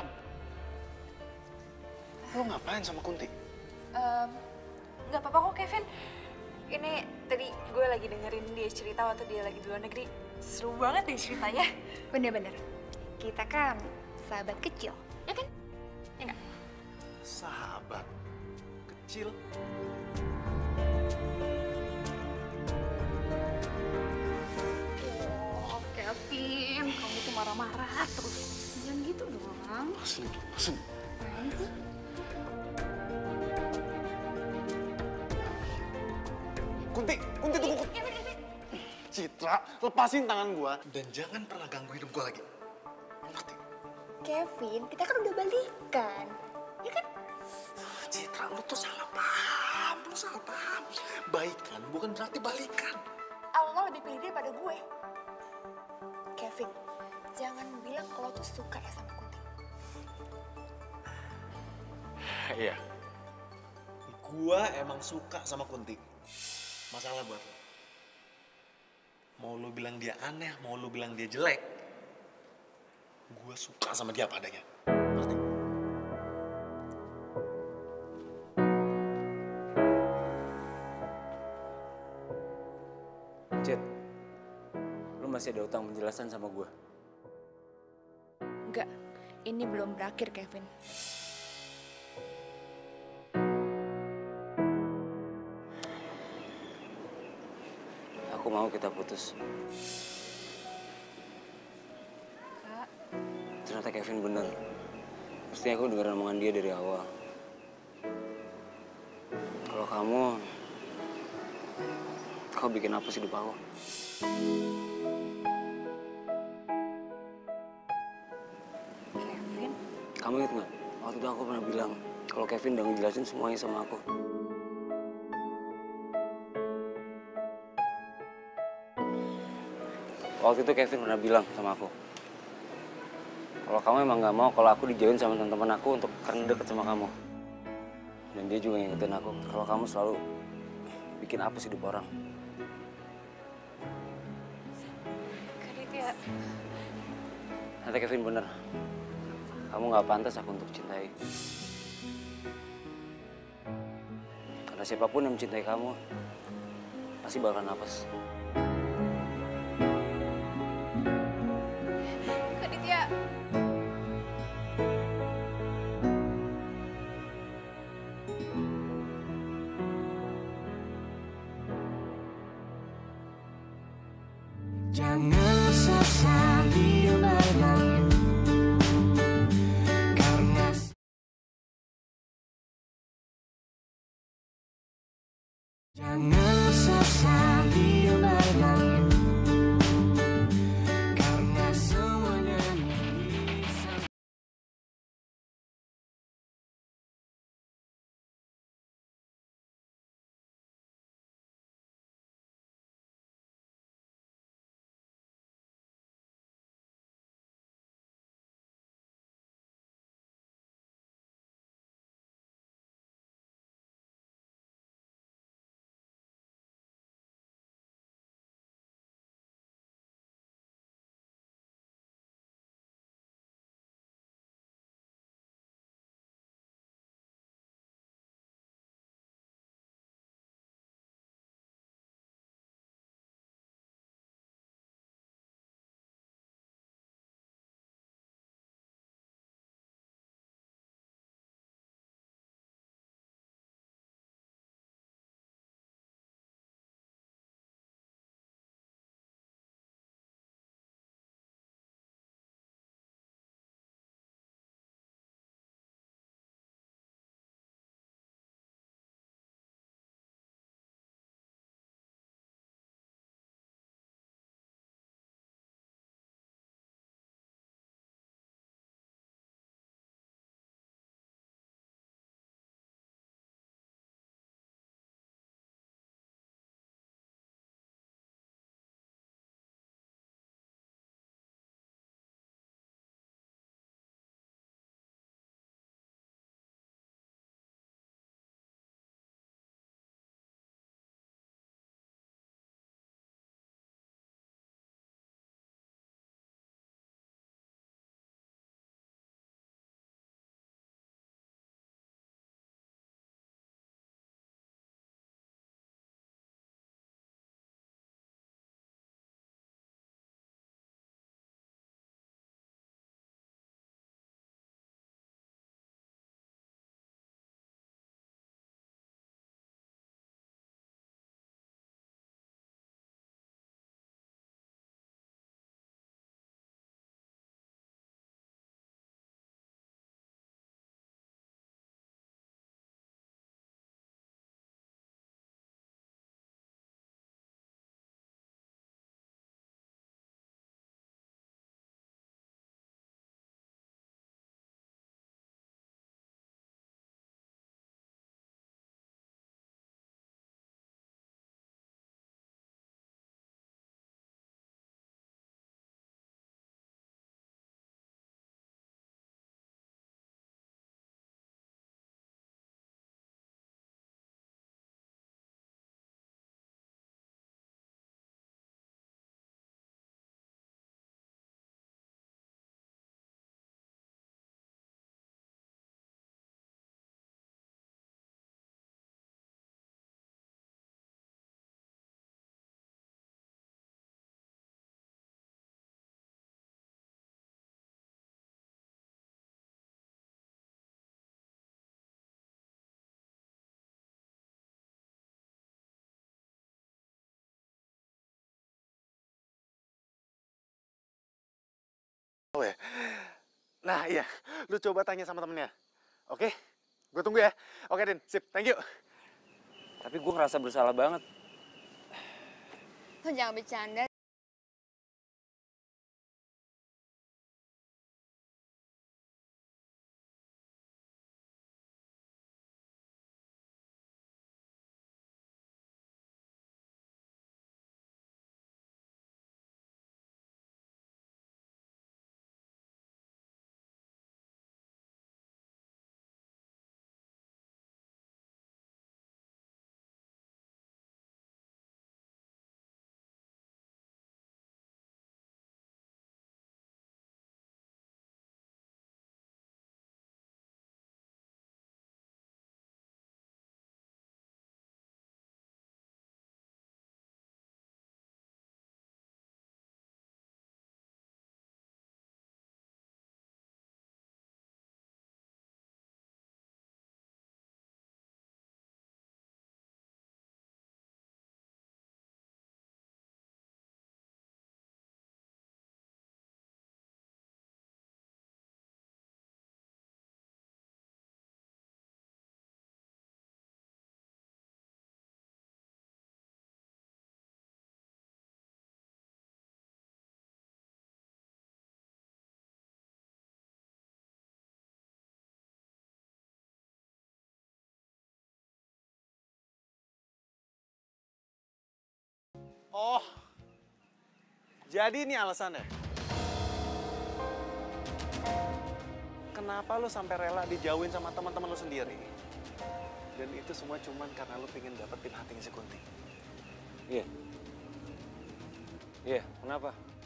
lo ngapain sama Kunti? Nggak apa-apa kok Kevin. Ini tadi gue lagi dengerin dia cerita waktu dia lagi di luar negeri. Seru banget deh ceritanya. Bener-bener, kita kan sahabat kecil, ya kan? Ya nggak? Sahabat kecil? Oh, Kevin, kamu tuh marah-marah terus. Jangan gitu dong. Lepasin. Apaan sih? Kunti tunggu. Citra, lepasin tangan gua dan jangan pernah ganggu hidup gua lagi. Ngerti? Kevin, kita kan udah balikan, ya kan? Citra, lu tuh salah paham. Baikan bukan berarti balikan. Allah lebih pilih dia daripada gue. Kevin, jangan bilang kalau tuh suka ya sama Kunti. Iya. Gua emang suka sama Kunti. Masalah buat lo. Mau lo bilang dia aneh, mau lo bilang dia jelek, gua suka sama dia apa adanya. Ngerti? Cid, lu masih ada utang penjelasan sama gue. Enggak, ini belum berakhir Kevin. Aku mau kita putus. Kak. Ternyata Kevin bener. Mestinya aku dengar omongan dia dari awal. Kalau kau bikin apa sih hidup aku? Kevin? Kamu inget nggak? Waktu itu aku pernah bilang kalau Kevin udah ngejelasin semuanya sama aku. Waktu itu Kevin pernah bilang sama aku, kalau kamu emang nggak mau kalau aku dijauhin sama teman-teman aku untuk karena deket sama kamu. Dan dia juga ngingetin aku kalau kamu selalu bikin apa sih hidup orang. Kak Ditya. Nanti Kevin bener, kamu nggak pantas aku untuk cintai. Karena siapapun yang mencintai kamu, pasti bakal napas. Kak Ditya. Jangan sesali berlalu karena jangan sesali berlalu. Oh ya. Nah iya, lu coba tanya sama temennya. Oke? Gue tunggu ya. Oke, Din. Sip, thank you. Tapi gue ngerasa bersalah banget. Lo jangan bercanda. Oh, jadi ini alasannya. Kenapa lu sampai rela dijauhin sama teman-teman lu sendiri? Dan itu semua cuman karena lu pengen dapetin hatinya si Kunti. Iya. Iya, kenapa?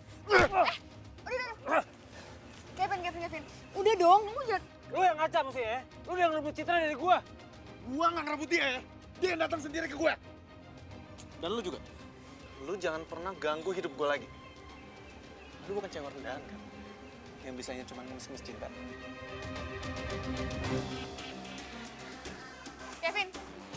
Kevin. Udah dong, kamu jangan... Lu yang ngaca mesti ya? Lu yang rebut Citra dari gua. Gua nggak ngerebut dia ya. Dia yang datang sendiri ke gue. Dan lu juga. Lu jangan pernah ganggu hidup gue lagi. Lu bukan cewek rendahan kan? Yang bisanya cuma ngemis-ngemis cinta. Kevin.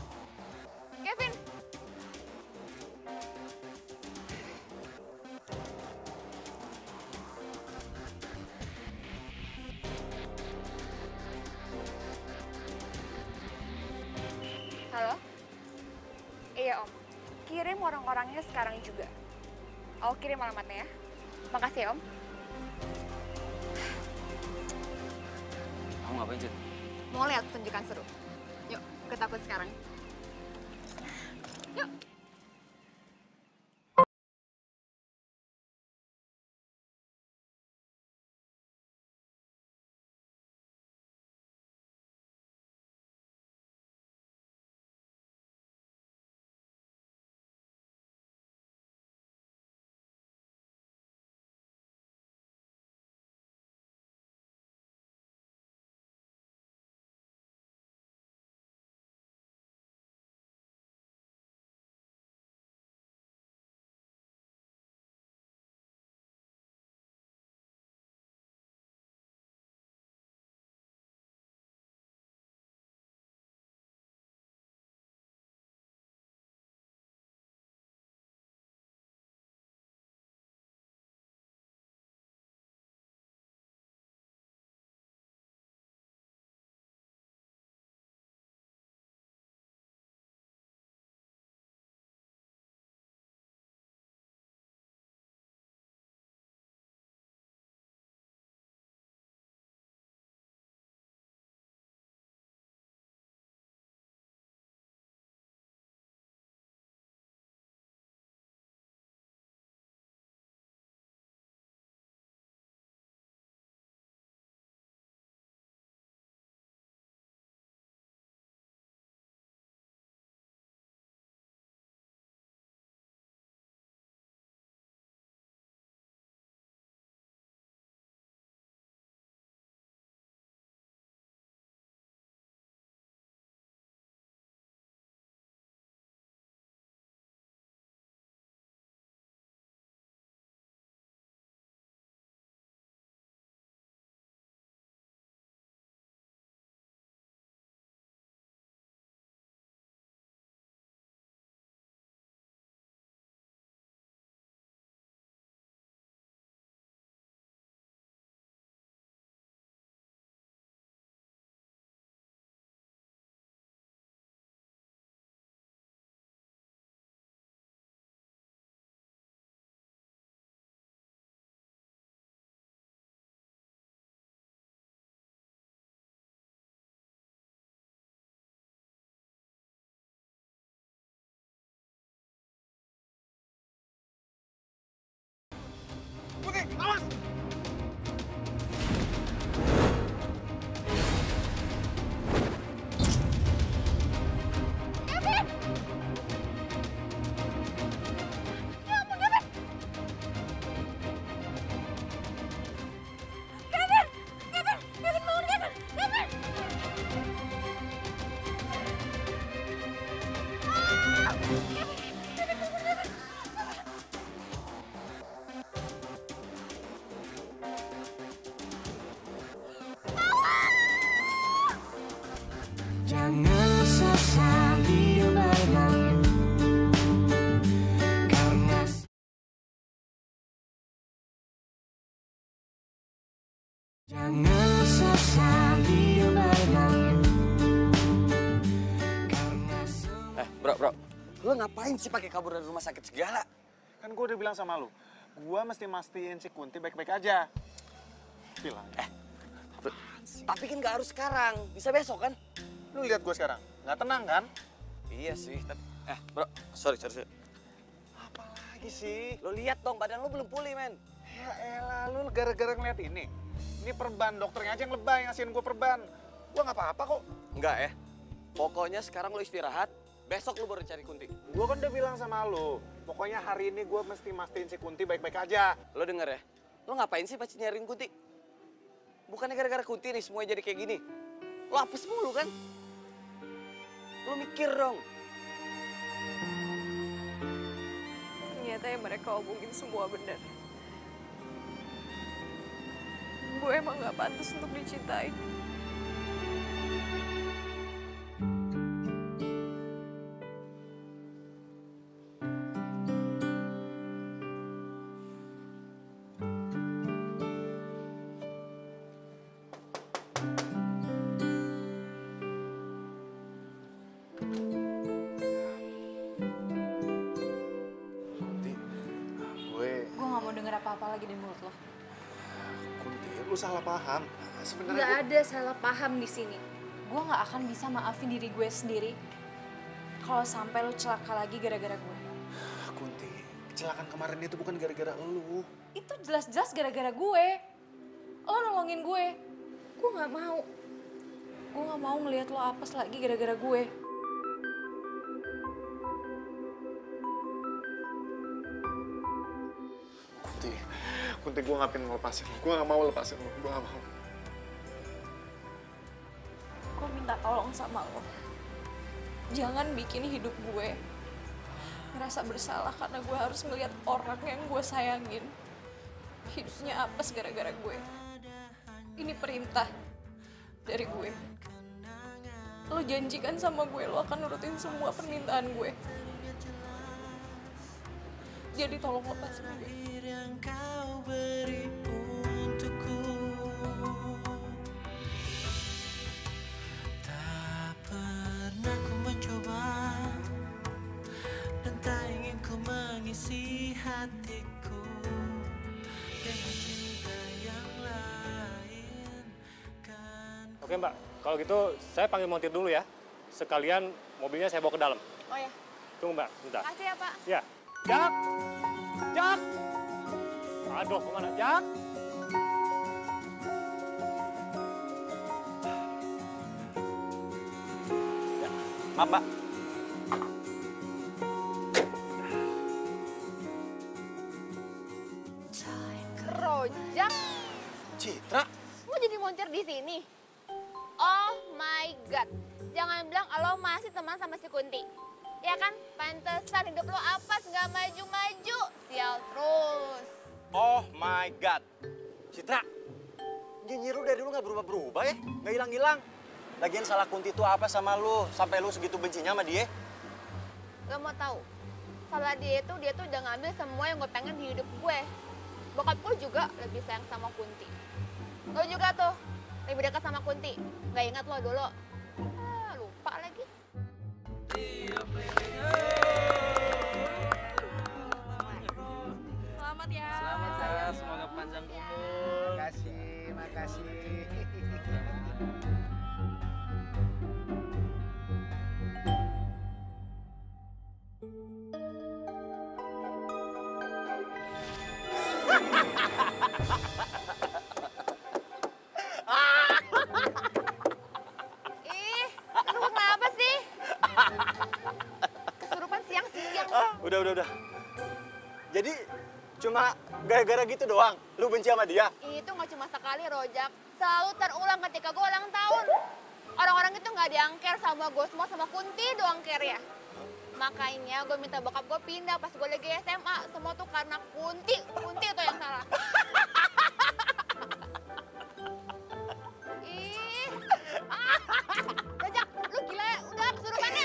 Halo? Iya Om, kirim orang-orangnya sekarang juga. Aku kirim alamatnya ya. Makasih ya Om. Kamu ngapain, Cid? Mau lihat tunjukan seru? Yuk, ke takut sekarang. Yuk. Lo ngapain sih pakai kabur dari rumah sakit segala? Kan gue udah bilang sama lu, gue mesti mastiin si Kunti baik-baik aja. Bilang. Tapi kan gak harus sekarang, bisa besok kan? Lu lihat gue sekarang, nggak tenang kan? Iya sih, tapi... bro, sorry. Apa lagi sih? Lo lihat dong, badan lo belum pulih, men. Ya elah, lu gara-gara ngeliat ini. Ini perban, dokternya aja yang lebay ngasihin gue perban. Gue nggak apa-apa kok. Enggak ya. Pokoknya sekarang lo istirahat, besok lo baru cari Kunti. Gue kan udah bilang sama lo, pokoknya hari ini gue mesti mastiin si Kunti baik-baik aja. Lo denger ya, lo ngapain sih pasti nyariin Kunti? Bukannya gara-gara Kunti nih semuanya jadi kayak gini. Lo apes mulu kan? Lo mikir dong. Ternyata yang mereka omongin semua benar. Gue emang gak pantas untuk dicintai. Gue gak mau denger apa-apa lagi dari mulut lo. Kunti, lu salah paham. Sebenarnya Gak ada salah paham di sini. Gue gak akan bisa maafin diri gue sendiri kalau sampai lo celaka lagi gara-gara gue. Kunti, kecelakaan kemarin itu bukan gara-gara lu. Itu jelas-jelas gara-gara gue. Lo nolongin gue. Gue gak mau. Gue gak mau ngelihat lo apes lagi gara-gara gue. Kunti, gue gak pengen ngelepasin lu. Gue gak mau lepasin lu. Gue gak mau. Gue minta tolong sama lo. Jangan bikin hidup gue ngerasa bersalah karena gue harus ngelihat orang yang gue sayangin hidupnya apes gara-gara gue. Ini perintah dari gue. Lo janjikan sama gue lo akan nurutin semua permintaan gue. Jadi tolong lepasin gue. Yang kau beri untukku tak pernah ku mencoba dan tak ingin ku mengisi hatiku dengan cinta yang lain kan. Oke Mbak, kalau gitu saya panggil montir dulu ya. Sekalian mobilnya saya bawa ke dalam. Oh ya. Tunggu Mbak, bentar. Makasih ya, Pak. Ya. Jak! Jak! Aduh, kemana? Jak! Ya, maaf, Mbak. Rojak. Citra. Lo jadi montir di sini? Oh my God. Jangan bilang lo masih teman sama si Kunti. Ya kan? Pantesan hidup lo apes, nggak maju-maju. Sial terus. Oh my God. Citra, nyinyir lu dari dulu nggak berubah-berubah ya? Nggak hilang-hilang. Lagian salah Kunti itu apa sama lu? Sampai lu segitu bencinya sama dia? Gak mau tahu. Salah dia tuh udah ngambil semua yang gue pengen di hidup gue. Bokap gue juga lebih sayang sama Kunti. Lo juga tuh lebih dekat sama Kunti. Gak ingat lo dulu. Lupa lagi. Selamat ya. Selamat ya, semoga panjang umur. Makasih, makasih. Ih, lu kenapa sih? Kesurupan siang-siang. Udah. Jadi cuma gara-gara gitu doang, lu benci sama dia? Itu nggak cuma sekali, Rojak. Selalu terulang ketika gue ulang tahun. Orang-orang itu nggak diangker sama gue semua, sama Kunti doang care ya. Makanya gue minta bokap gue pindah pas gue lagi SMA. Semua tuh karena Kunti. Kunti itu yang salah. Ih. Rojak, lu gila ya? Udah kesurupannya.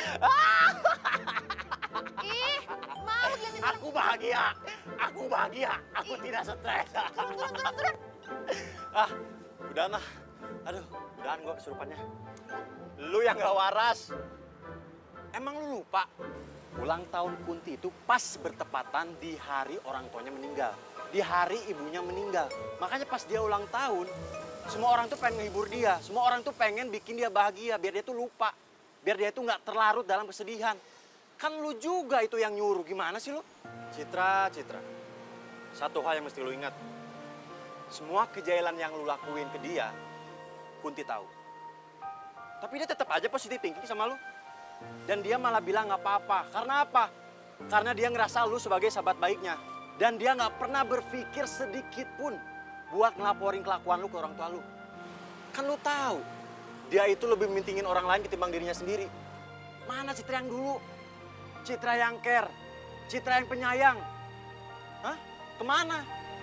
Ih, mau gila. Aku bahagia. Aku tidak stres. Turun. Udah mah. Aduh, udahan gua kesurupannya. Lu yang gak waras. Emang lu lupa? Ulang tahun Kunti itu pas bertepatan di hari orang tuanya meninggal. Di hari ibunya meninggal. Makanya pas dia ulang tahun, semua orang tuh pengen menghibur dia. Semua orang tuh pengen bikin dia bahagia, biar dia tuh lupa. Biar dia tuh nggak terlarut dalam kesedihan. Kan lu juga itu yang nyuruh, gimana sih lu? Citra. Satu hal yang mesti lu ingat. Semua kejailan yang lu lakuin ke dia, Kunti tahu. Tapi dia tetap aja positif thinking sama lu. Dan dia malah bilang nggak apa-apa. Karena apa? Karena dia ngerasa lu sebagai sahabat baiknya. Dan dia nggak pernah berpikir sedikit pun buat ngelaporin kelakuan lu ke orang tua lu. Kan lu tahu, dia itu lebih mentingin orang lain ketimbang dirinya sendiri. Mana Citra yang dulu? Citra yang care, Citra yang penyayang. Hah? Kemana?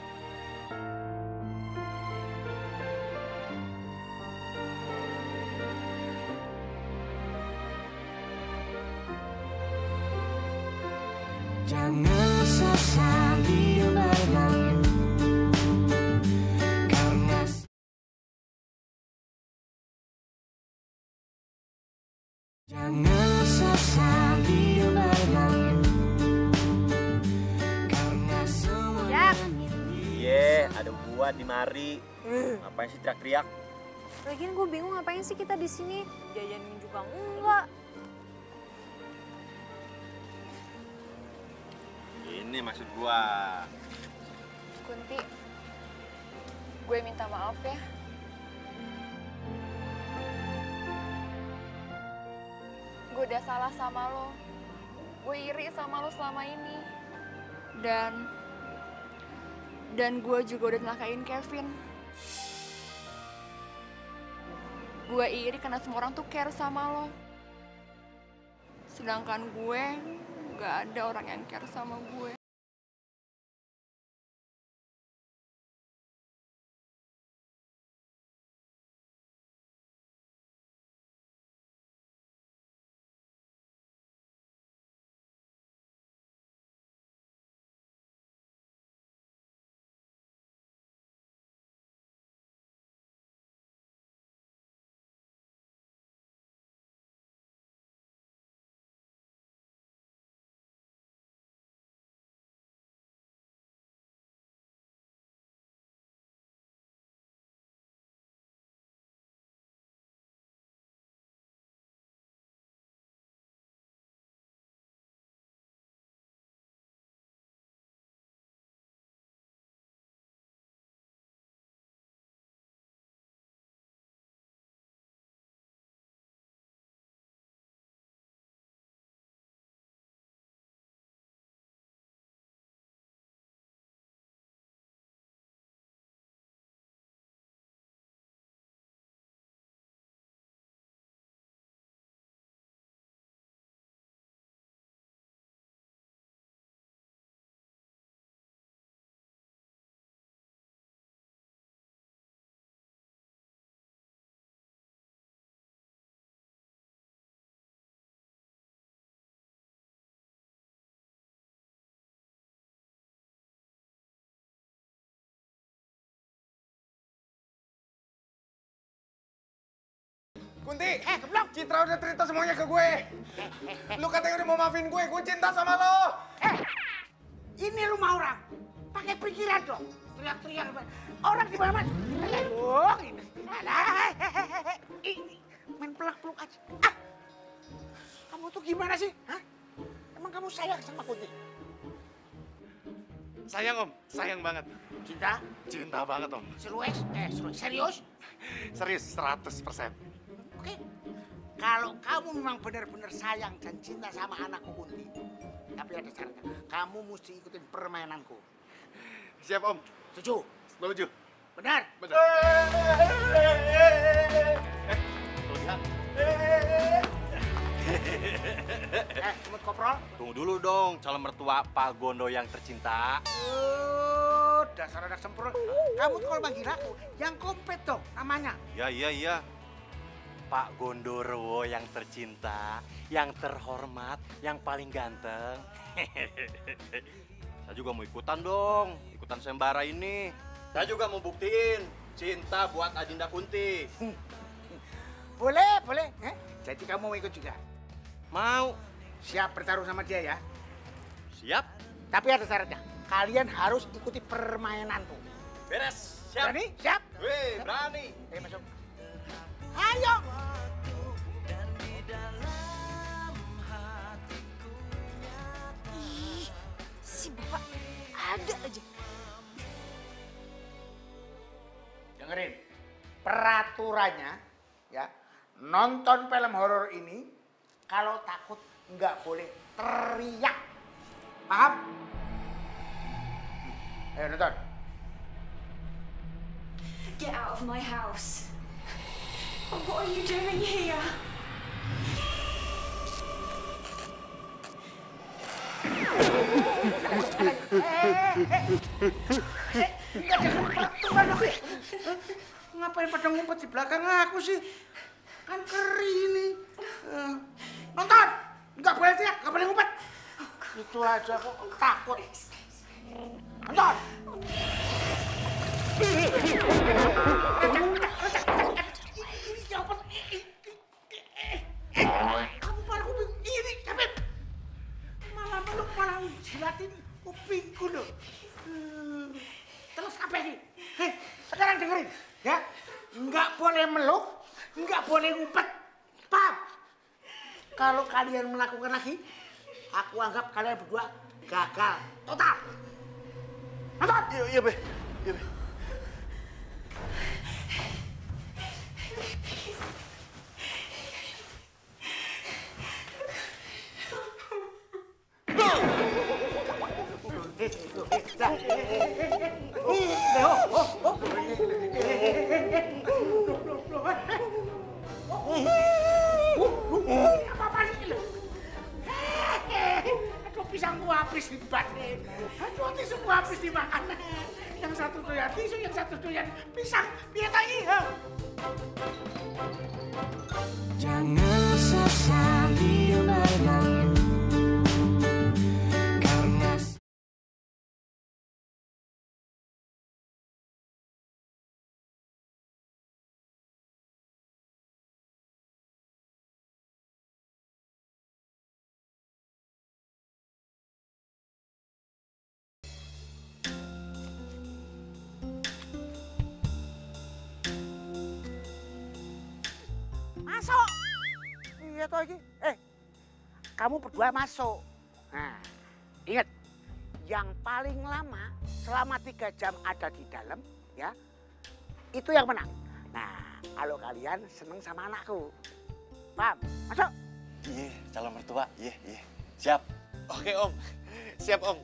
Jangan sesali berlalu karena jangan sesali berlalu karena semua Iya, ada gua di mari. Ngapain sih teriak-teriak? Lagian gue bingung ngapain sih kita di sini. Jajanin juga enggak. Ini maksud gua. Kunti, gue minta maaf ya. Gue udah salah sama lo. Gue iri sama lo selama ini. Dan gue juga udah nyelakain Kevin. Gue iri karena semua orang tuh care sama lo. Sedangkan gue gak ada orang yang care sama gue. Kunti, Citra udah cerita semuanya ke gue. Lu katanya udah mau maafin gue cinta sama lo. Ini rumah orang. Pakai pikiran dong. Teriak-teriak. Orang di mana-mana. Oh, ini. Main pelak-peluk aja. Kamu tuh gimana sih? Hah? Emang kamu sayang sama Kunti? Sayang Om, sayang banget. Cinta? Cinta banget Om. Serius? Serius, 100%. Oke. Kalau kamu memang benar-benar sayang dan cinta sama anakku Kunti, tapi ada syaratnya. Kamu mesti ikutin permainanku. Siap Om. Setuju? Setuju. Benar? Benar. Semut koprol. Tunggu dulu dong, calon mertua Pak Gondo yang tercinta. Dasar anak sempurna. Kamu tuh kalau manggil aku, yang kompet dong namanya. Iya. Pak Gondorowo yang tercinta, yang terhormat, yang paling ganteng. Saya juga mau ikutan dong, ikutan sembara ini. Saya juga mau buktiin cinta buat Adinda Kunti. Boleh. Jadi kamu mau ikut juga? Mau. siap bertarung sama dia ya? Siap. Tapi ada syaratnya. Kalian harus ikuti permainanku. Beres. Siap. Berani? Siap? Wih, berani. Ayo masuk. Ayo. Ih, si bapak ada aja. Dengerin, peraturannya ya, nonton film horor ini kalau takut nggak boleh teriak. Paham? Ayo nonton. Get out of my house. What are you doing here? Ngapain pada ngumpet di belakang aku sih? Kan keri ini. Nonton! Nggak boleh teriak, nggak boleh ngumpet. Itu aja kok takut. Nonton! Kamu malah kuping ini, David. Malah meluk, malah jilatin kupingku loh. Terus apa ini? Hei, sekarang dengerin, ya. Nggak boleh meluk, nggak boleh ngumpet. Paham? Kalau kalian melakukan lagi, aku anggap kalian berdua gagal total. Nonton! Iya, Be. Iya, Be. Aduh, pisangku habis dibatin. Aduh, tisuku habis dimakan. Yang satu doyan tisu, yang satu doyan pisang. Biar lagi. Jangan sesali berlalu. Karena Masuk. Iya toh iki. Kamu berdua masuk. Nah, ingat, yang paling lama selama 3 jam ada di dalam, ya, itu yang menang. Nah, kalau kalian seneng sama anakku, paham? Masuk. Iya, calon mertua. Iya. Siap. Oke, Om. Siap, Om.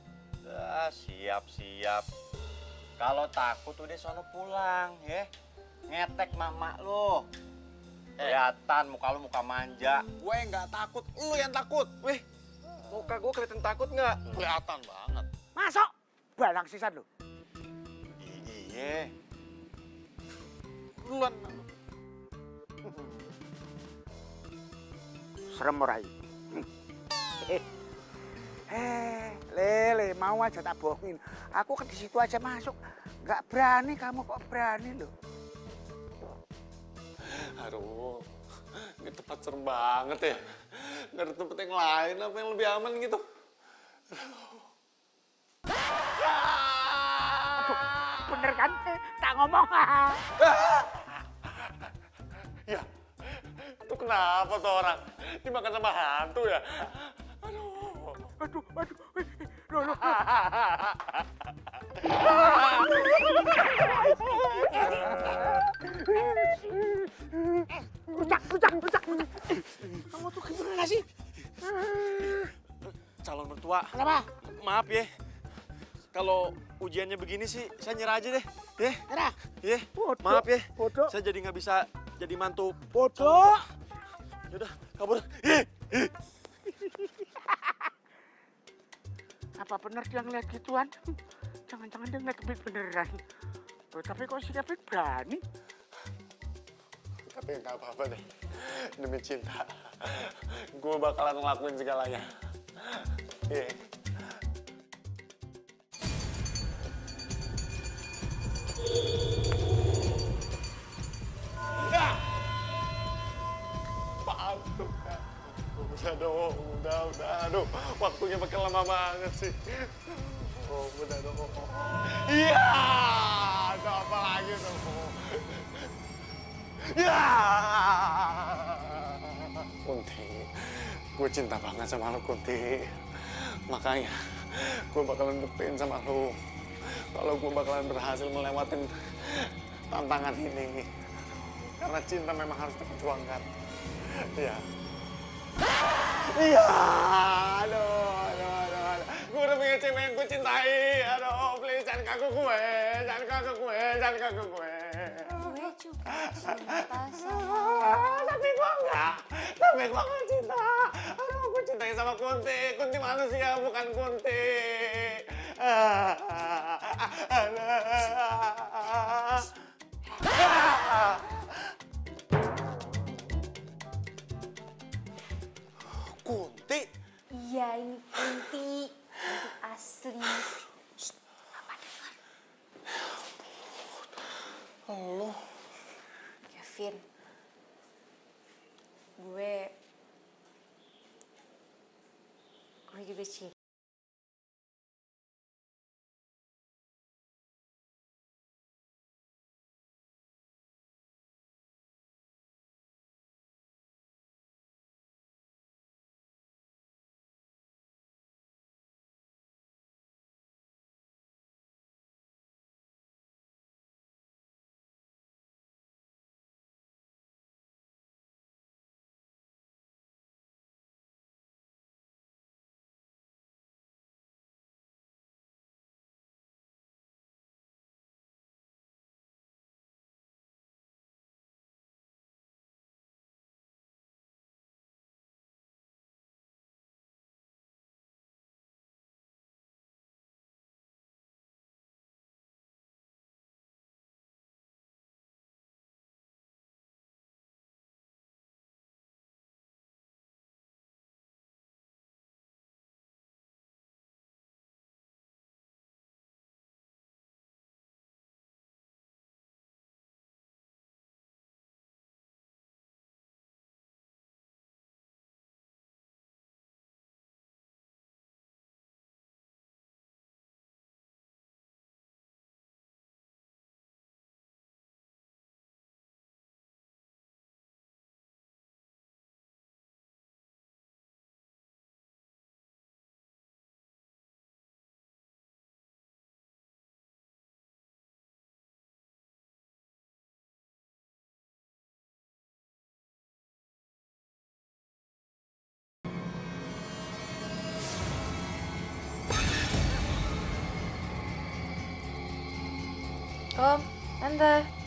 Siap. Kalau takut udah sono pulang, ya. Ngetek mama lo. Kelihatan muka lu muka manja. Gue nggak takut, lu yang takut. Wih, muka gue kelihatan takut nggak? Kelihatan banget. Masuk. Balang sisan lu. Iya. Duluan. Serem ora iki? Lele, mau aja tak bohongin. Aku kan di situ aja masuk. Nggak berani, kamu kok berani loh. Aduh, ini tempat serem banget ya. Nggak ada tempat yang lain apa yang lebih aman gitu. Aduh, bener kan? Tak ngomong. Ya, itu kenapa tuh orang? Dimakan sama hantu ya? Aduh. Loh. Rucak. Kamu tuh gimana sih? Calon mertua. Kenapa? Maaf ya. Kalau ujiannya begini sih, saya nyerah aja deh. Ya. Nyerah? Ya. Maaf ya. Bodoh. Saya jadi nggak bisa jadi mantu. Bodoh. Yaudah, kabur. Apa bener dia ngeliat gituan? Jangan-jangan dia ngeliat David beneran. Tapi kok si David berani? Tapi nggak apa-apa deh. Demi cinta, gue bakalan ngelakuin segalanya. Iya. Udah dong, udah. Aduh, waktunya makin lama banget sih. Oh, udah dong. Iya, ada apa lagi dong? Ya, Kunti, gue cinta banget sama lo, Kunti. Makanya gue bakalan buktiin sama lo kalau gue bakalan berhasil melewatin tantangan ini. Karena cinta memang harus diperjuangkan. Iya. Iya, aduh. Gue udah punya cewek yang gue cintai. Aduh, please jangan kagok gue. Gue juga cinta sama Tapi gue enggak. Tapi gue enggak cinta. Aduh, gue cintai sama Kunti. Kunti manusia, bukan Kunti. Kunti? Iya, ini Kunti. Kunti asli. Apa dengar? Lo? Kevin. Gue juga cinta. Om, Tante.